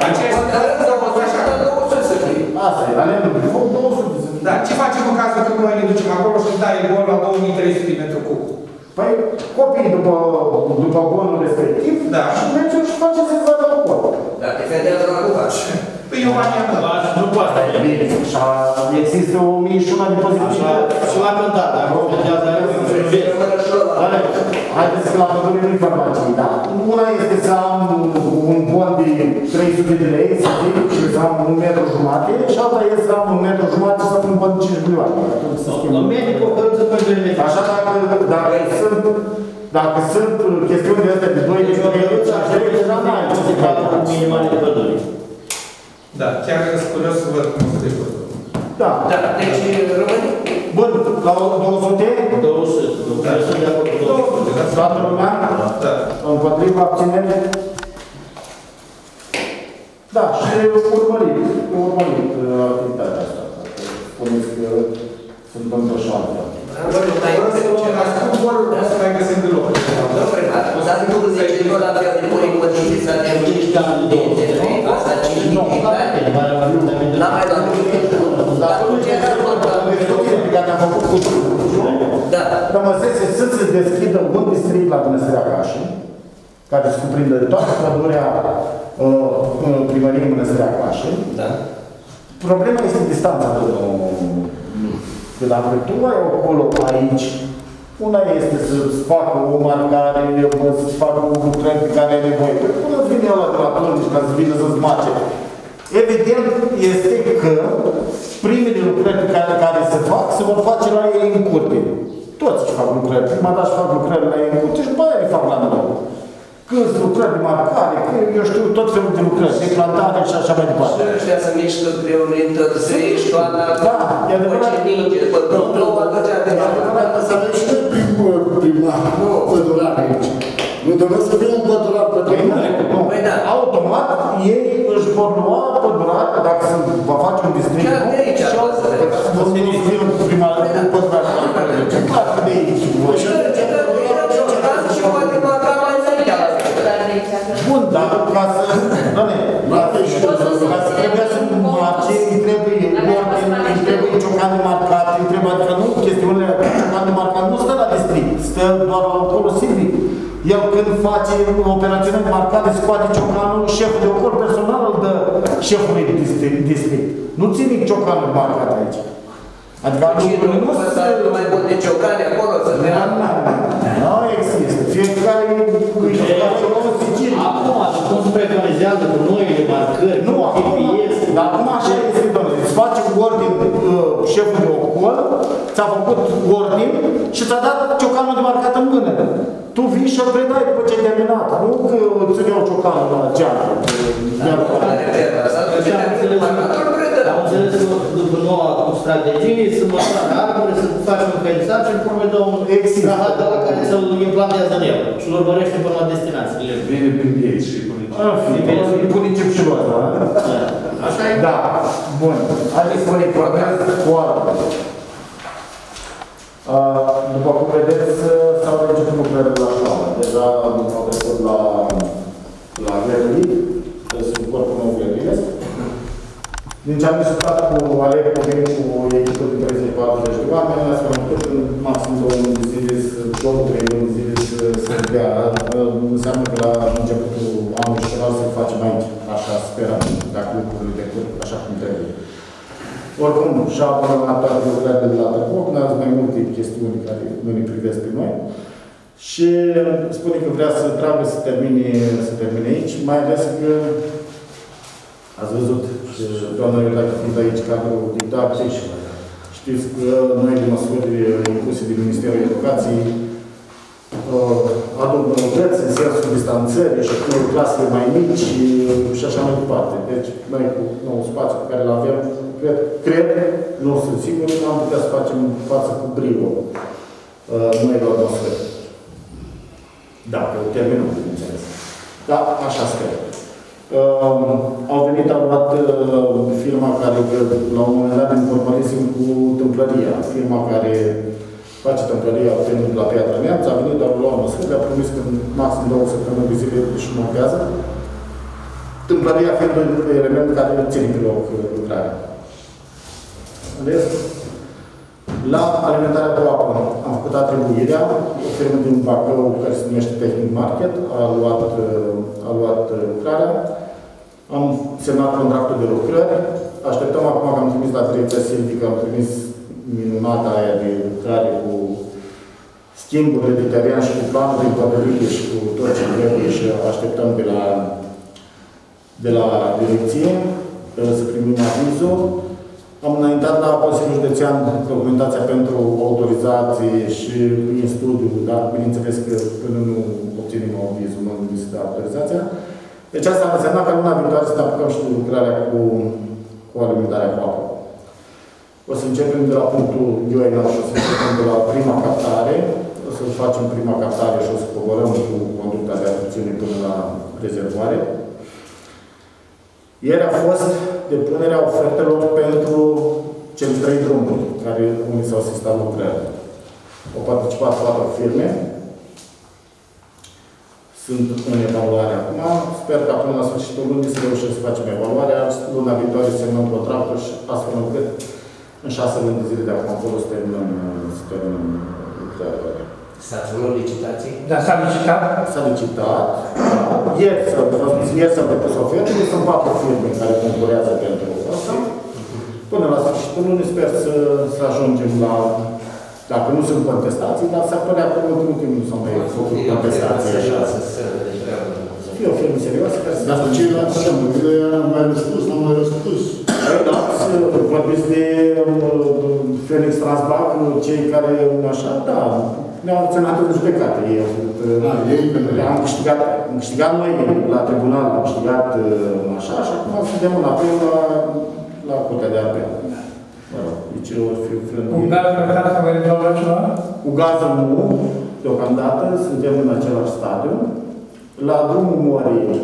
B: două sute să fie.
C: Asta e, alea nu, două sute să fie.
E: Da, ce facem în cazul când noi ne ducem acolo și dai gol la două mii trei sute de metri cub?
C: Păi, copii după, după golul respectiv,
E: da.
C: Și mergem și facem să-ți vadă la gol.
B: Da, defendează la cuvaș.
E: Păi eu m-am iamnat.
F: Nu poate.
C: Bine, și există o mie și una de poziție.
F: Și la cântat, dar nu plătează
C: haideți că la pădure nu-i farmacii, da? Una este să am un bon de trei sute de lei, să zic, și să am un metru jumate, și alta este să am un metru jumate să am un bon de cinci milioane.
F: În medic, o hărță pe gândire.
C: Așa dacă, dacă sunt, dacă sunt chestiuni de astea de doi de trei, așa deja n-ai ce să facă.
F: Minimale de pădure.
E: Da, chiar sunt curios să văd cum se depătă.
C: Da.
B: Da, deci rămâne.
C: Bun, la două sute?
F: două sute. două sute.
C: Toată lumea?
E: Da.
C: Împotriva abținere? Da, și urmărit, urmărit activitatea asta. Spuneți că sunt într-o-șoară.
E: O să mai găsim de loc.
B: Nu, primat. Dar nu zice că la fel de pune mătiți să te cinci de de asta cinci de n-am mai dat nimic. Dar nu ce era
C: care am făcut cu
B: da.
C: Rămăsese să se deschidă un district la Mănăstirea Cașin, care se cuprinde toată pădurea primăriei Mănăstirea Cașin.
B: Da.
C: Problema este distanța de la tu ai acolo, aici. Una este să-ți facă o marcare, să-ți facă un lucrări pe care ai nevoie. Până îți vine ăla de la atunci, ca să vină să-ți marce. Evident este că primele lucrări pe care, care se fac, se vor face la ei în curte. Toți își fac lucrări. Prima dată își fac lucrări la ei în curte și după aia le fac la nou. Câți lucrări de marcare, că eu știu tot felul de lucrări, de plantare și așa mai departe.
B: Și ăștia să mișcă greu, ne întârzești, toată...
C: Da, e adevărat.
B: Ce ninge, după plouă, atunci de adevărat.
D: Să aveți și primar, pădurar aici. Nu trebuie să fie un pădurar pădurar.
B: Păi da.
C: Automat, ei își vor lua pădurar, dacă se va face un district.
B: Chiar de aici,
C: și altă nu să fie un primar, un pădurar. Clar de aici.
B: Și poate marca mai înainte.
C: Bun, dar ca să... Doamne, ca să trebuie să marce, îi trebuie ordine, îi trebuie ciocan de marcat, îi trebuie, adică nu chestiunile ciocan de marcat, nu stă la district, stă doar la ocol civic. El când face operațiune de marcare, scoate ciocanul, șeful de ocol personal îl dă șefului district. district. Nu ține ciocanul marcat aici. Adică
B: nu nu nu mai pot de ciocane acolo să dea.
C: Nu există. Fiecare
F: acum, cum se preconizeze cu noile marcări,
C: nu, acum, dar acum așa este, domnule. Îți face ordin șeful de ocol, ți-a făcut ordin și ți-a dat ciocanul de marcat în mână. Tu vii și îl predai după ce ai terminat. Nu că ține eu ciocanul la geam.
F: Am înțeles că după noua strategie să măsoare arbore, să facem un căițat și îl promedă un rahat la care să-l implantează în el și îl urmărește până la destinație.
J: Bine prindeți și
C: punicip și luat, da?
F: Așa e?
C: Da. Bun. Haideți să ne pornează cu arbore. După cum vedeți, s-au început lucrările la școală. Deja au trecut la la găruit, sunt corpul nou găruiesc. Din ce am discutat cu Alec, cu mine, cu o echipă de treizeci patruzeci de oameni, astfel încât în maxim două luni de zile, două trei luni de zile să dea. Înseamnă că la începutul anului școlar să-l facem aici. Așa sperăm, dacă lucrurile decurg așa cum trebuie. Oricum, și-a abandonat toate lucrările de la Tăpoc, ne-a mai multe chestiuni care nu ne privesc pe noi. Și spune că vrea să trebuie să termine, să termine aici, mai ales că ați văzut și doamna Iuliacă fiind aici cadrul didactic, știți că noi de măsuri impuse de Ministerul Educației aduc noutăți în sensul distanțării și cu clasele mai mici și așa mai departe. Deci, noi cu nou spațiu pe care îl avem, cred, cred, nu sunt sigur, am putea să facem față cu brio noi la atmosferă. Dacă o terminăm, bineînțeles. Da, așa sper. Uh, au venit, au luat uh, firma care, la un moment dat, informalisem cu tâmplăria. Firma care face tâmplăria, a venit la Piatra Neamț, a venit, au luat măsuri, le-a promis că în maxim două săptămâni de zile își montează. Tâmplăria fiind un element care ține pe loc lucrarea. La alimentarea cu apă am făcut atribuirea, o firmă din Bacău, care se numește Technic Market, a luat, a luat lucrarea. Am semnat contractul de lucrări. Așteptăm acum că am trimis la direcția silvică, am trimis minunata aia de lucrare cu schimburile de teren și cu planul de pădărie și cu tot ce trebuie și așteptăm de la, de la direcție să primim avizul. Am înaintat la Consiliul Județean documentația pentru autorizație și în studiu, dar bineînțeles că până nu obținem avizul, nu există autorizația. Deci asta a însemnat că luna viitoare să ne apucăm și de lucrarea cu, cu alimentarea cu apă. O să începem de la punctul Ioina și o să începem de la prima captare. O să facem prima captare și o să coborăm cu conducta de atracțiune până la rezervoare. Ieri a fost depunerea ofertelor pentru cele trei drumuri care unii s-au asistat lucrări. Au participat patru firme. Sunt în evaluare acum. Sper că până la sfârșitul lunii să reușim să facem evaluarea. Luna viitoare să semnăm contractul și astfel încât în șase luni de zile de acum acolo să terminăm, să terminăm lucrările.
B: S-a făcut licitații?
K: Da, s-a licitat?
C: S-a licitat. Ieri s-au depus ofertele, sunt patru firme care concurează pentru asta. Până la sfârșitul lunii sper să, să ajungem la, dacă nu sunt contestații, dar s-ar părea că în ultimul timp nu s-au mai făcut contestații așa. Să fie o firmă serioasă care să...
D: Dar ceilalți am mai răspuns, n-am mai răspuns.
C: Da, vorbiți de Felix Transbank, cei care așa, da, ne-au acționat în judecată. Ei au făcut... Am câștigat, am câștigat noi la tribunal, am câștigat așa, și acum suntem în apel la, la Curtea de Apel. Deci ori fi frânt...
K: Cu gazul care s-a mai rezolvat ceva?
C: Cu gazul nu, deocamdată, suntem în același stadiu. La drumul Morii,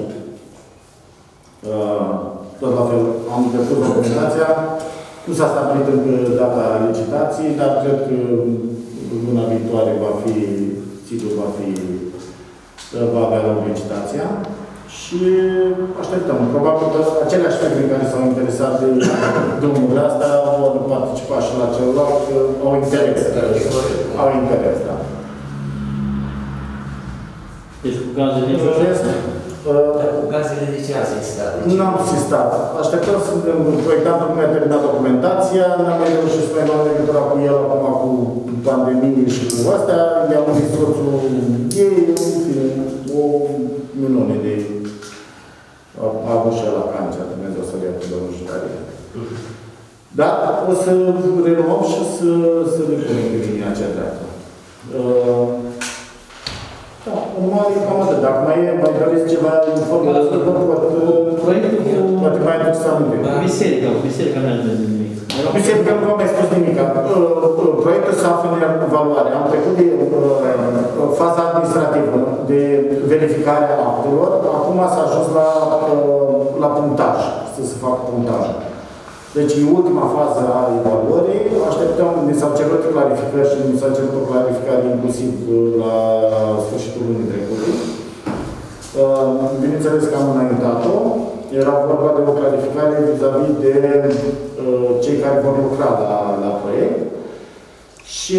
C: tot la fel, am depus documentația. Nu s-a stabilit încă data licitației, dar cred că luna viitoare va fi, sigur, va fi, va avea loc licitația. Și așteptăm. Probabil că aceleași firme care s-au interesat de drumurile astea vor participa și la celălalt, au interes. Au interes, da.
F: Deci cu gazele nici
B: Dar cu gazele de ce ați insistat?
C: N-am insistat. Așteptăm să proiectantul nu mi-a terminat documentația, n-am mai reușit să mai luăm legătura cu el acum cu pandemie și cu astea. I-am unit soțul ei, în fine, o minune de... A avut și el la cancer, Dumnezeu să-l ia pe domnul Jutarie. Dar o să reluăm și să, să le punem pe linia cea dreaptă. Uh, da, în mare cam atât. Dacă mai e, mai doriți ceva informații, vă pot... Poate mai aduc să aminte.
F: Biserica, biserica nu a zis nimic.
C: Biserica nu v-am mai spus nimic. Proiectul se află în evaluare. Am trecut de uh, faza administrativă, de verificare a actelor. Acum s-a ajuns la, uh, la punctaj, să se facă punctaj. Deci, e ultima fază a evaluării. Așteptăm, ne s-au cerut clarificări și ne s-a cerut o clarificare inclusiv la sfârșitul lunii trecute. Bineînțeles că am înaintat-o. Era vorba de o clarificare vis-a-vis de uh, cei care vor lucra la, la proiect. Și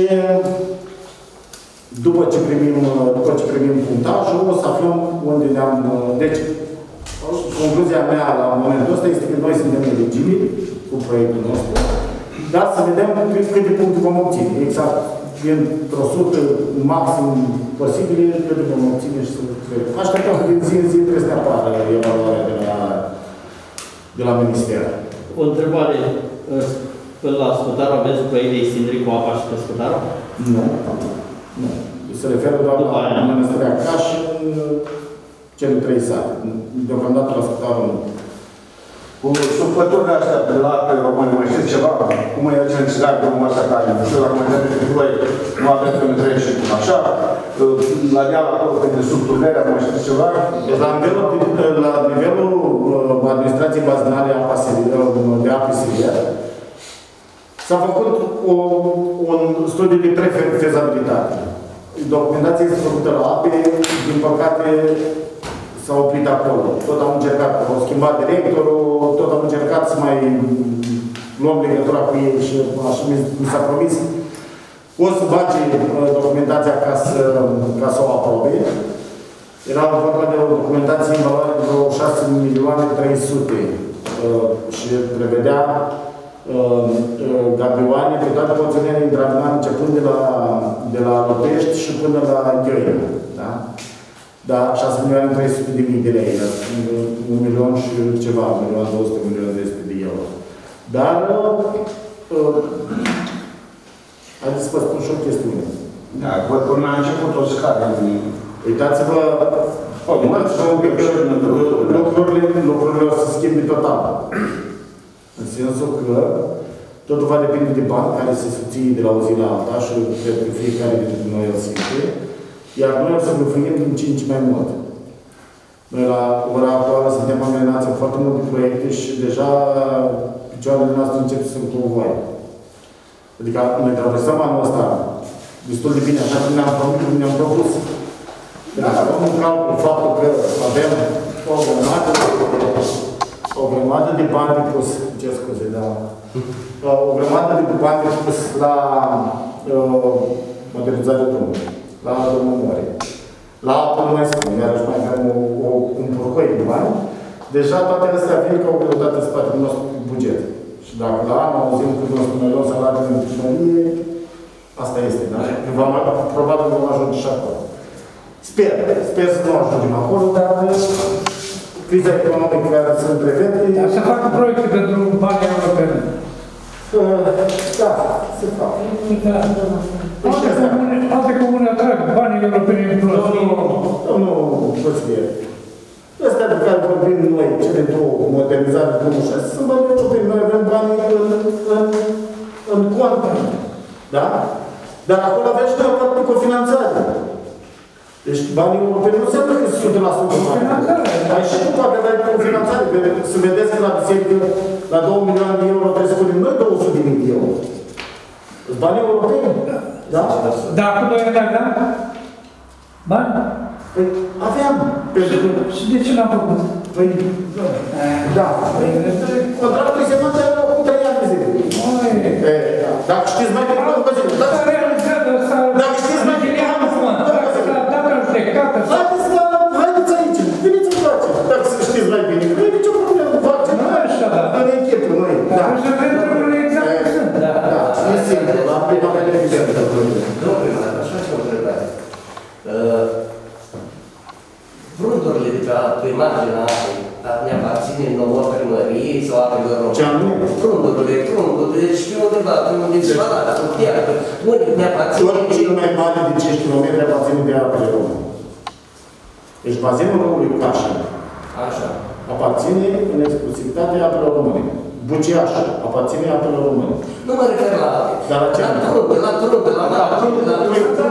C: după ce primim, după ce primim punctajul, o să aflăm unde ne-am... Deci, concluzia mea la momentul ăsta este că noi suntem eligibili cu proiectul nostru, dar să vedem câte puncte vom obține. Exact, într-o sută maxim posibile, câte vom obține și să vedem. Așteptăm că din zi în zi trebuie să ne apară evaluarea de la, de la Minister.
F: O întrebare. Până la Scutarul aveți proiect de extindere cu apa și pe Scutarul?
C: Nu. Nu. Se referă doar la Mănăstirea Caș și cele trei sate. Deocamdată la Scutarul nu.
J: Cu supăturile astea de la pe români, mai știți ceva? Cum e acel înțeleg de omul ăsta care nu știu dacă mai dă de voi, nu avem pe între și cum așa. La deal acolo, pe de sub Tulberea, mai știți ceva?
C: La nivelul, la nivelul administrației bazinale de apă Siria, s-a făcut o, un studiu de prefezabilitate. Documentația este făcută la ape, din păcate s-a oprit acolo. Tot am încercat, au schimbat directorul, tot am încercat să mai luăm legătura cu ei și așa mi s-a promis. O să bage documentația ca să, ca să o aprobe. Era vorba de o documentație în valoare de vreo șase milioane trei sute și prevedea gabioane pe toate porțiunile intravenale, începând de la, de la Lopești și până la Gheoi. Da? Da, șase milioane trei sute de mii de lei, un milion și ceva, un milion două sute, un milion trei sute de euro. Dar, uh, haideți să vă spun și o chestiune.
J: Da, văd că n-a început o scară.
C: Uitați-vă, lucrurile, lucrurile o să se schimbe total. În sensul că totul va depinde de bani care se susține de la o zi la alta și cred că fiecare dintre noi îl simte. Iar noi o să gâfâim din ce în ce mai mult. Noi la ora actuală suntem angrenați în foarte multe proiecte și deja picioarele noastre încep să se convoie. Adică noi traversăm anul ăsta destul de bine, așa cum ne-am propus. Ne-am propus. Dacă avem un calcul faptul că avem o grămadă de, o grămadă de bani de pus, ce scuze, da, o grămadă de bani de pus la uh, modernizarea drumului, la drumul Mori. La apă nu mai spun, iarăși mai avem o, o, un purcoi de bani. Deja toate astea vin ca o greutate în spatele nostru buget. Și dacă la anul auzim că o să ne luăm salariul în primărie, asta este, da? Vom, probabil vom ajunge și acolo. Sper, sper să nu ajungem acolo, dar criza economică care se întrevede...
K: Dar să facă proiecte pentru bani europeni.
C: Da, se fac.
K: Alte comune atrag banii europeni în plus.
C: Domnul consilier, ăstea de care vorbim noi, cele două, modernizare drumul șase, sunt bani europeni. Noi avem bani în, în, în cont. Da? Dar acolo avem și noi parte de cofinanțare. Deci banii europeni nu înseamnă că sunt o sută la sută. Ai și tu poate dai cofinanțare. Să vedeți că la biserică, la două milioane de euro trebuie să punem noi două sute de mii de euro. Banii europeni. Da?
K: Dar acum noi ne aveam bani?
C: Păi aveam.
K: Și de ce n-am făcut?
C: Păi, da. Contractul se mântă cu trei ani de zile. Dacă știți mai bine, nu vă zic. Dacă știți mai bine, haideți aici. Veniți în place. Dacă știți mai
B: marginea apei, dar ne aparține nouă primărie sau apelor române.
C: Ce anume?
B: Trundurile, trundurile, știu undeva, trundurile de spălat, cu piatră, unde ne aparține...
C: Ori cel mai mare de cinci kilometri aparține de apele române. Deci bazinul râului Cașa
B: Așa.
C: aparține în exclusivitate apelor române. Buceașul aparține apelor române.
B: Nu mă refer la ape.
C: Dar la ce?
B: La trunde, la trunde, la trunde, la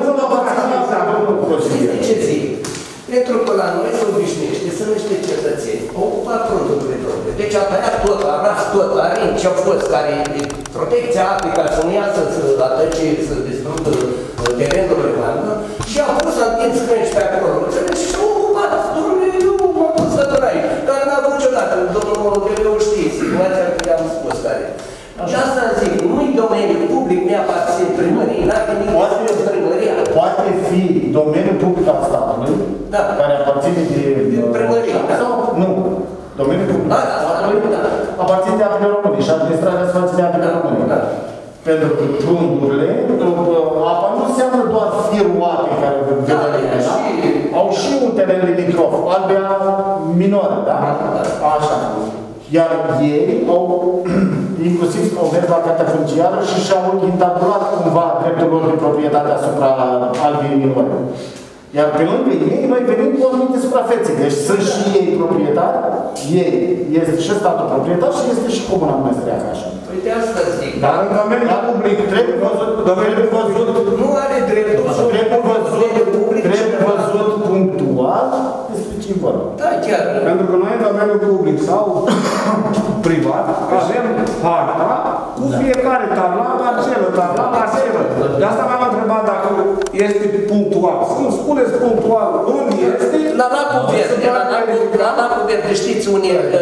B: trunde. Știți ce zic? Pentru că la noi se obișnuiește, sunt niște cetățeni, au ocupat trundurile toate. Deci a tăiat tot, a ras tot, a rin ce-au fost, care e protecția apei, ca să nu iasă să atăce, să distrugă terenurile oamenilor, și au pus întins crânci pe acolo. Înțelegi? Și au ocupat trundurile, nu m-am pus să tărai. Dar n-a avut niciodată, domnul Deleu știe, situația pe care am spus care. Și asta zic, nu-i domeniul public, mi-aparțin primării, n-are nimic de primăria.
C: Poate fi domeniul public al statului,
B: da,
C: care aparține de...
B: de primărie, da?
C: Sau, nu. Domeniul public al statului aparține de apele române și administrarea se face de apele române. Da. Pentru că trundurile, apa nu înseamnă doar firul apei care vedem, da? Au și un teren limitrof, albea minoră, da? Așa. Iar ei au, inclusiv au mers la cartea funciară și și-au intabulat cumva dreptul lor de proprietate asupra albei minore. Iar pe lângă ei, noi venim cu anumite suprafețe. Deci sunt și ei proprietari, ei, este și statul proprietar și este și comuna Mănăstirea Cașa.
B: Păi de asta zic.
C: Dar în domeniul public trebuie văzut, trebuie văzut,
B: nu are dreptul,
C: trebuie văzut, trebuie văzut punctual despre ce vorba.
B: Da, chiar.
I: Pentru că noi în domeniul public sau privat avem harta cu fiecare tabla, parcelă, tabla, parcelă. De asta m-am întrebat dacă este punctual. Să-mi spuneți punctual unde este.
B: La lacul verde, la lacul verde, știți unde e?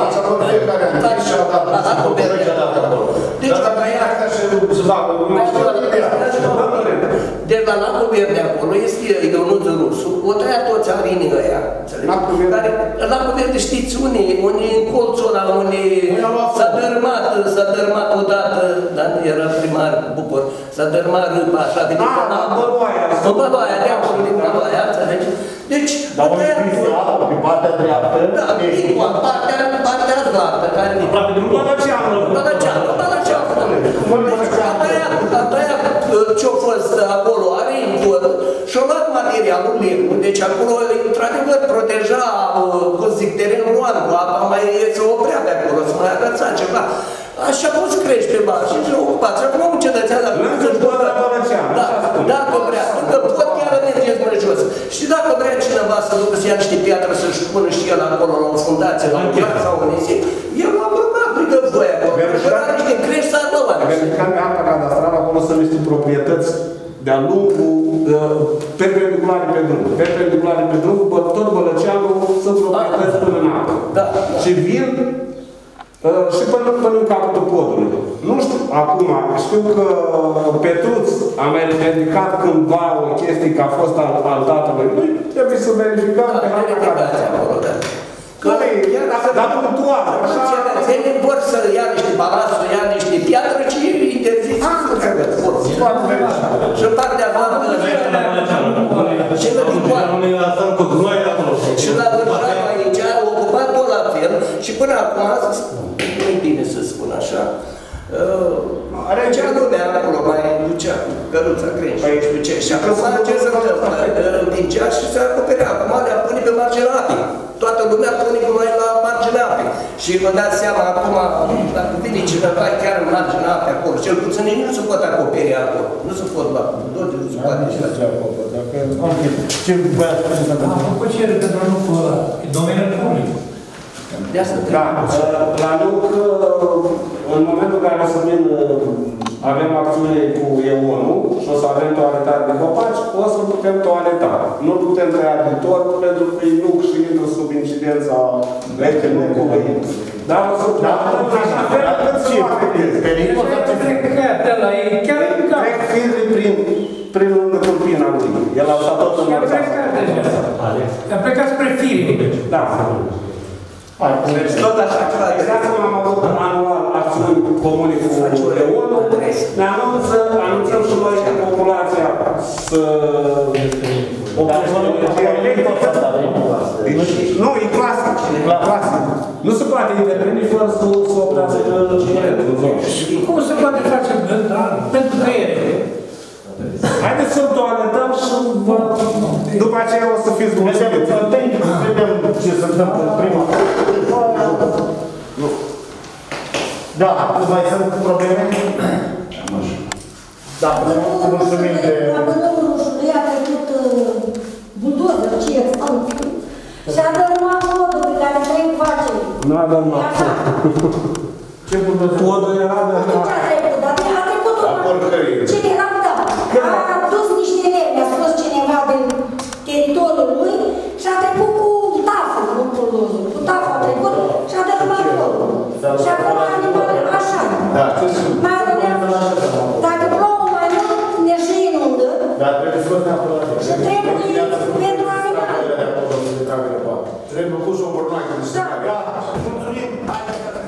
B: La lacul verde. Deci, deci la lacul verde acolo este Ionuț Rusu, o tăia toți arinii ăia. Lacul verde știți unde e? Unde e în colțul ăla, unde s-a dărâmat, s-a dărâmat odată, dar nu era primar Bucur, s-a dărâmat râpa așa de
I: Da, da, băloaia.
B: În băloaia, de acolo, din băloaia, înțelegi? Deci,
C: dar o explică altă, pe partea dreaptă.
B: Da, din partea, partea dreaptă, care e...
G: Aproape de Bălăceanu.
B: Bălăceanu, Bălăceanu. A tăiat, a tăiat ce-a fost acolo, are tot, și-a luat materialul liber. Deci acolo, într-adevăr, proteja, cum zic, terenul oameni, apa mai se oprea pe acolo, să mai agăța ceva. Așa poți crește pe bani și se ocupați. Acum un cetățean dacă nu să-și băgă. Da, dacă vrea, că pot chiar mergeți mai jos. Și dacă vrea cineva să ducă să ia niște piatră să-și pună și el acolo la o fundație, la un chiar sau un nisip, el l-a băgat, prigă voia acolo. Și ăla niște crești s-ar lăua.
I: Verificam pe apa cadastrală, acolo sunt niște proprietăți de-a lungul, perpendiculare pe drum. Perpendiculare pe drum, tot Bălăceanul sunt proprietăți până în apă. Și vin și până, până în capătul podului. Nu știu, acum, știu că Petruț a mai ridicat cândva o chestie că a fost al, al tatălui lui, trebuie să verificăm pe harta cadastrală. Dar punctual, așa...
B: Cetățenii vor să ia niște balast, să ia niște piatră, ci interziți. Și în partea voastră... Și la Și la Vârșava aici a ocupat tot la fel și până acum, nu-i bine să spun așa, Regea lumea acolo, mai ducea cu căruța crenci, știu ce. Și acum ce se întâmplă? Împingea și se acoperea. Acum le pune pe marginea apei. Toată lumea pune cu noi la marginea apei. Și vă dați seama, acum, dacă vine cineva chiar în marginea apei acolo, cel puțin nu se pot acoperi acolo. Nu se pot la dote, nu se poate și la ce acolo.
C: Ce băiat spune să întâmplă?
K: Am făcut cerere pentru lucrul ăla, e domeniul public.
B: De asta
I: da, la Luc, în momentul în care o să vin, avem acțiune cu E unu și o să avem toaletare de copaci, o să putem toaleta. Nu putem tăia de tot, pentru că e Luc și intră sub incidența Lucului. Dar o să putem așa fel cât să o afecteze. Trec firme prin prin lângă turpina lui. El a stat tot în mărțat.
K: A plecat spre fire.
I: Da. Deci tot așa, exact cum am avut anual acțiuni comune cu E unu, ne anunță, anunțăm și noi populația să oprește energia electrică. Nu, e clasă
K: interveni fără să să oprească cum se poate face pentru tăiere?
I: Haideți să-l toaletăm și după aceea o să fiți mulțumiți.
C: Vedem ce se întâmplă în prima. Da, mai sunt probleme? Da, mulțumim de...
L: Dacă domnul Rușului a trecut buldozer, ce e, și a dărâmat podul pe care trebuie face.
I: Nu a dărâmat.
C: Ce buldozer?
I: Podul era de...
L: Nu ce a trecut, dar a trecut
C: La porcărie.
L: ce era, da. A dus niște lemne, a scos cineva din teritoriul lui și a trecut cu taful, nu buldozerul. Cu taful a trecut și a dărâmat podul. Și acum animalele așa.
C: Da.
L: Mai rănează, dacă plouă mai mult, ne și inundă.
C: Dar trebuie să vă neapărat.
L: Și trebuie pentru animale.
C: Trebuie pus o bornoacă de stăpare.
L: Da.
C: Mulțumim!